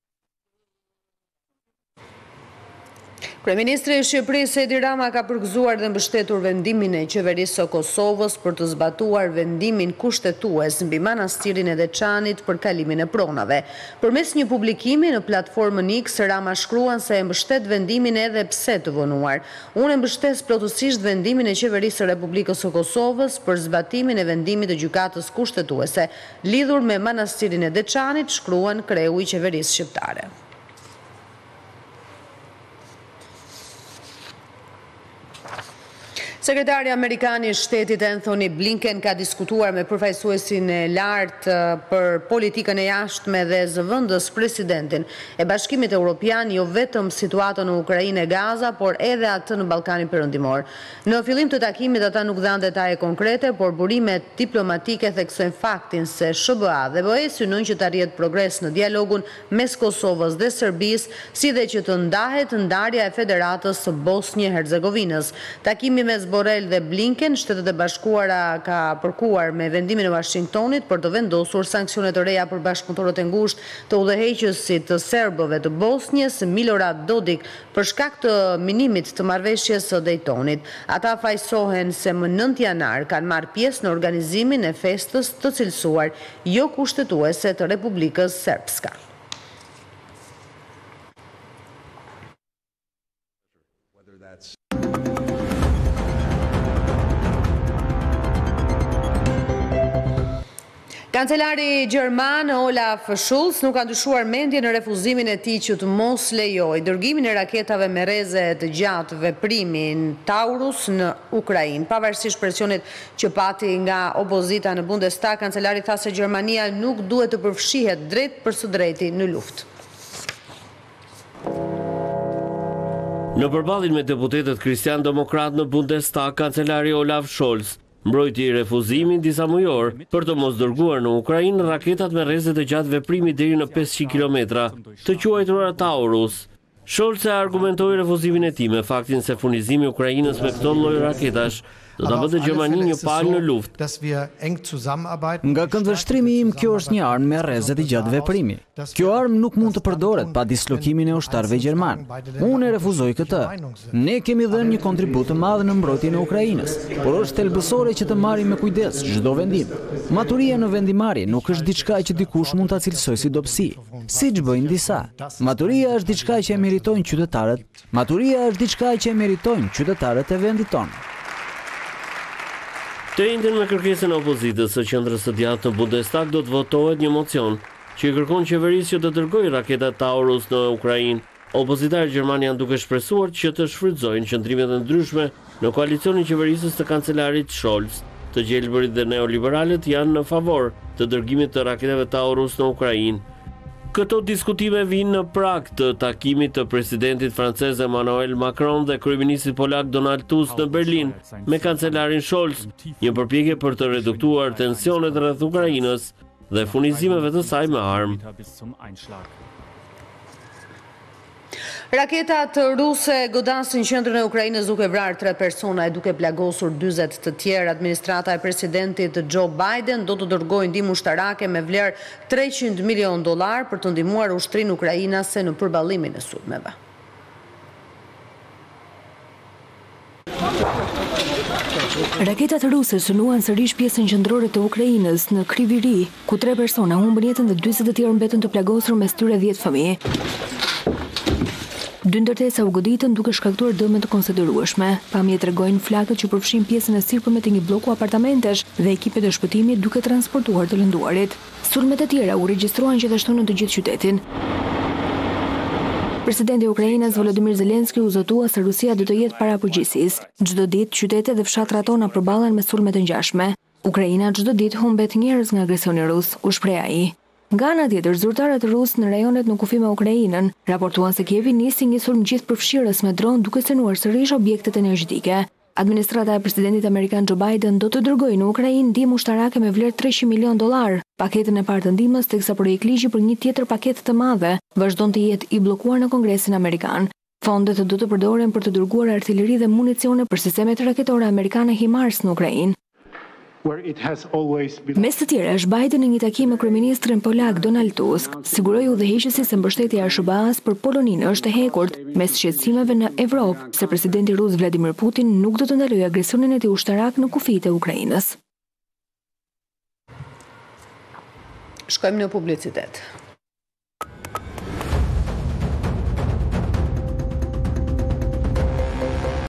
Kryeministri i Shqipërisë Edi Rama ka përgëzuar dhe mbështetur vendimin e qeverisë së Kosovës për të zbatuar vendimin kushtetues mbi manastirin e Deçanit për kalimin e pronave. Përmes një publikimi në platformën X, Rama shkruan se e mbështet vendimin edhe pse të vonuar. Unë mbështes plotësisht vendimin e qeverisë së Republikës së Kosovës për zbatimin e vendimit të gjykatës kushtetuese lidhur me manastirin e Deçanit, shkruan kreu i qeverisë shqiptare. Sekretari Amerikan i Shtetit Anthony Blinken ka diskutuar me përfaqësuesin e lartë për politikën e jashtme dhe zëvendës presidentin e Bashkimit Evropian, jo vetëm situatën në Ukrainë e Gaza, por edhe atë në Ballkanin Perëndimor. Në fillim të takimit ata nuk dhanë detaje konkrete, por burimet diplomatike theksojnë faktin se SBA dhe BE synojnë që të arrihet progres në dialogun mes Kosovës dhe Serbisë, si dhe që të ndahet ndarja e Federatës së Bosnjë-Hercegovinës. Takimi mes Borrell dhe Blinken, Shtetet e Bashkuara ka përkuar me vendimin e Washingtonit për të vendosur sanksione të reja për bashkëpunëtorët e ngushtë të udhëheqësit të serbëve të Bosnjës, Milorad Dodik, për shkak të minimit të marrëveshjes së Daytonit. Ata fajsohen se më 9 janar kanë marrë pjesë në organizimin e festës të cilësuar jo kushtetuese të Republikës Srpska. Kancelari Gjerman Olaf Scholz nuk ka ndryshuar mendje në refuzimin e tij që të mos lejojë dërgimin e raketave me rreze të gjatë veprimin Taurus në Ukrainë. Pavarësisht presionit që pati nga opozita në Bundestag, kancelari tha se Gjermania nuk duhet të përfshihet drejt për së drejti në luftë. Në përballjen me deputetët Krishtian-Demokrat në Bundestag, kancelari Olaf Scholz mbrojti refuzimin disa mujor për të mos dërguar në Ukrainë raketat me rreze të gjatë veprimi deri në 500 kilometra, të quajtura Taurus. Scholz e argumentoi refuzimin e tij me faktin se furnizimi i Ukrainës me këto lloj raketash do ta bëjë Gjermani një palë në luftë. Nga këndvështrimi im, kjo është një armë me rreze të gjatë veprimi. Kjo armë nuk mund të përdoret pa dislokimin e ushtarëve gjerman. Unë e refuzoj këtë. Ne kemi dhënë një kontribut të madh në mbrojtjen e Ukrainës, por është thelbësore që të marrim me kujdes çdo vendim. Maturia në vendimarrje nuk është diçka që dikush mund ta cilësojë si dobësi, siç bëjnë disa. Maturia është diçka që e meritojnë qytetarët. Maturia është diçka që e meritojnë qytetarët e vendit tonë. Të njëjtën me kërkesën e opozitës së qendrës së djathtë në Bundestag do të votohet një mocion që i kërkon qeverisë që të dërgojë raketat Taurus në Ukrainë. Opozitarët gjermanë janë duke shpresuar që të shfrytëzojnë qëndrimet e ndryshme në koalicionin qeverisës të kancelarit Scholz. Të gjelbërit dhe neoliberalët janë në favor të dërgimit të raketave Taurus në Ukrainë. Këto diskutime vinë në prag të takimit të presidentit francez Emmanuel Macron dhe kryeministit polak Donald Tusk në Berlin me kancelarin Scholz, një përpjekje për të reduktuar tensionet rreth Ukrainës dhe furnizimeve të saj me armë. Raketat ruse godasin qendrën e Ukrainës duke vrarë 3 persona e duke plagosur 40 të tjerë. Administrata e presidentit Joe Biden do të dërgojë ndihmë ushtarake me vlerë $300 milion për të ndihmuar ushtrinë ukrainase në përballimin e sulmeve. Raketat ruse synuan sërish pjesën qendrore të Ukrainës në Kriviri, ku 3 persona humbën jetën dhe 40 të tjerë mbetën të plagosur, mes tyre 10 fëmijë. 2 ndërtesa u goditën duke shkaktuar dëme të konsiderueshme. Pamjet tregojnë flakët që përfshin pjesën e sipërme të një bloku apartamentesh dhe ekipet e shpëtimit duke transportuar të lënduarit. Sulmet e tjera u regjistruan gjithashtu në të gjithë qytetin. Presidenti i Ukrainës Volodymyr Zelensky u zotua se Rusia do të jetë para përgjegjësisë. Çdo ditë qytetet dhe fshatrat tona përballen me sulme të ngjashme. Ukraina çdo ditë humbet njerëz nga agresioni rus, u shpreh ai. Nga ana tjetër, zyrtarët rusë në rajonet në kufi me Ukrainën raportuan se Kievi nisi një sulm gjithëpërfshirës me dron duke synuar sërish objektet energjetike. Administrata e presidentit amerikan Joe Biden do të dërgojë në Ukrainë ndihmë ushtarake me vlerë $300 milion, paketën e parë të ndihmës, teksa projekt ligji për një tjetër paketë të madhe vazhdon të jetë i bllokuar në Kongresin amerikan. Fondet do të përdoren për të dërguar artilleri dhe municione për sistemet raketore amerikane HIMARS në Ukrainë. Mes të tjerësh, Biden në një takim me kryeministrin polak Donald Tusk siguroi udhëheqësi se mbështetja e SBA-s për Poloninë është e hekurt, mes shqetësimeve në Evropë se presidenti rus Vladimir Putin nuk do të ndalojë agresionin e tij ushtarak në kufitë e Ukrainës. Shkojmë në publicitet.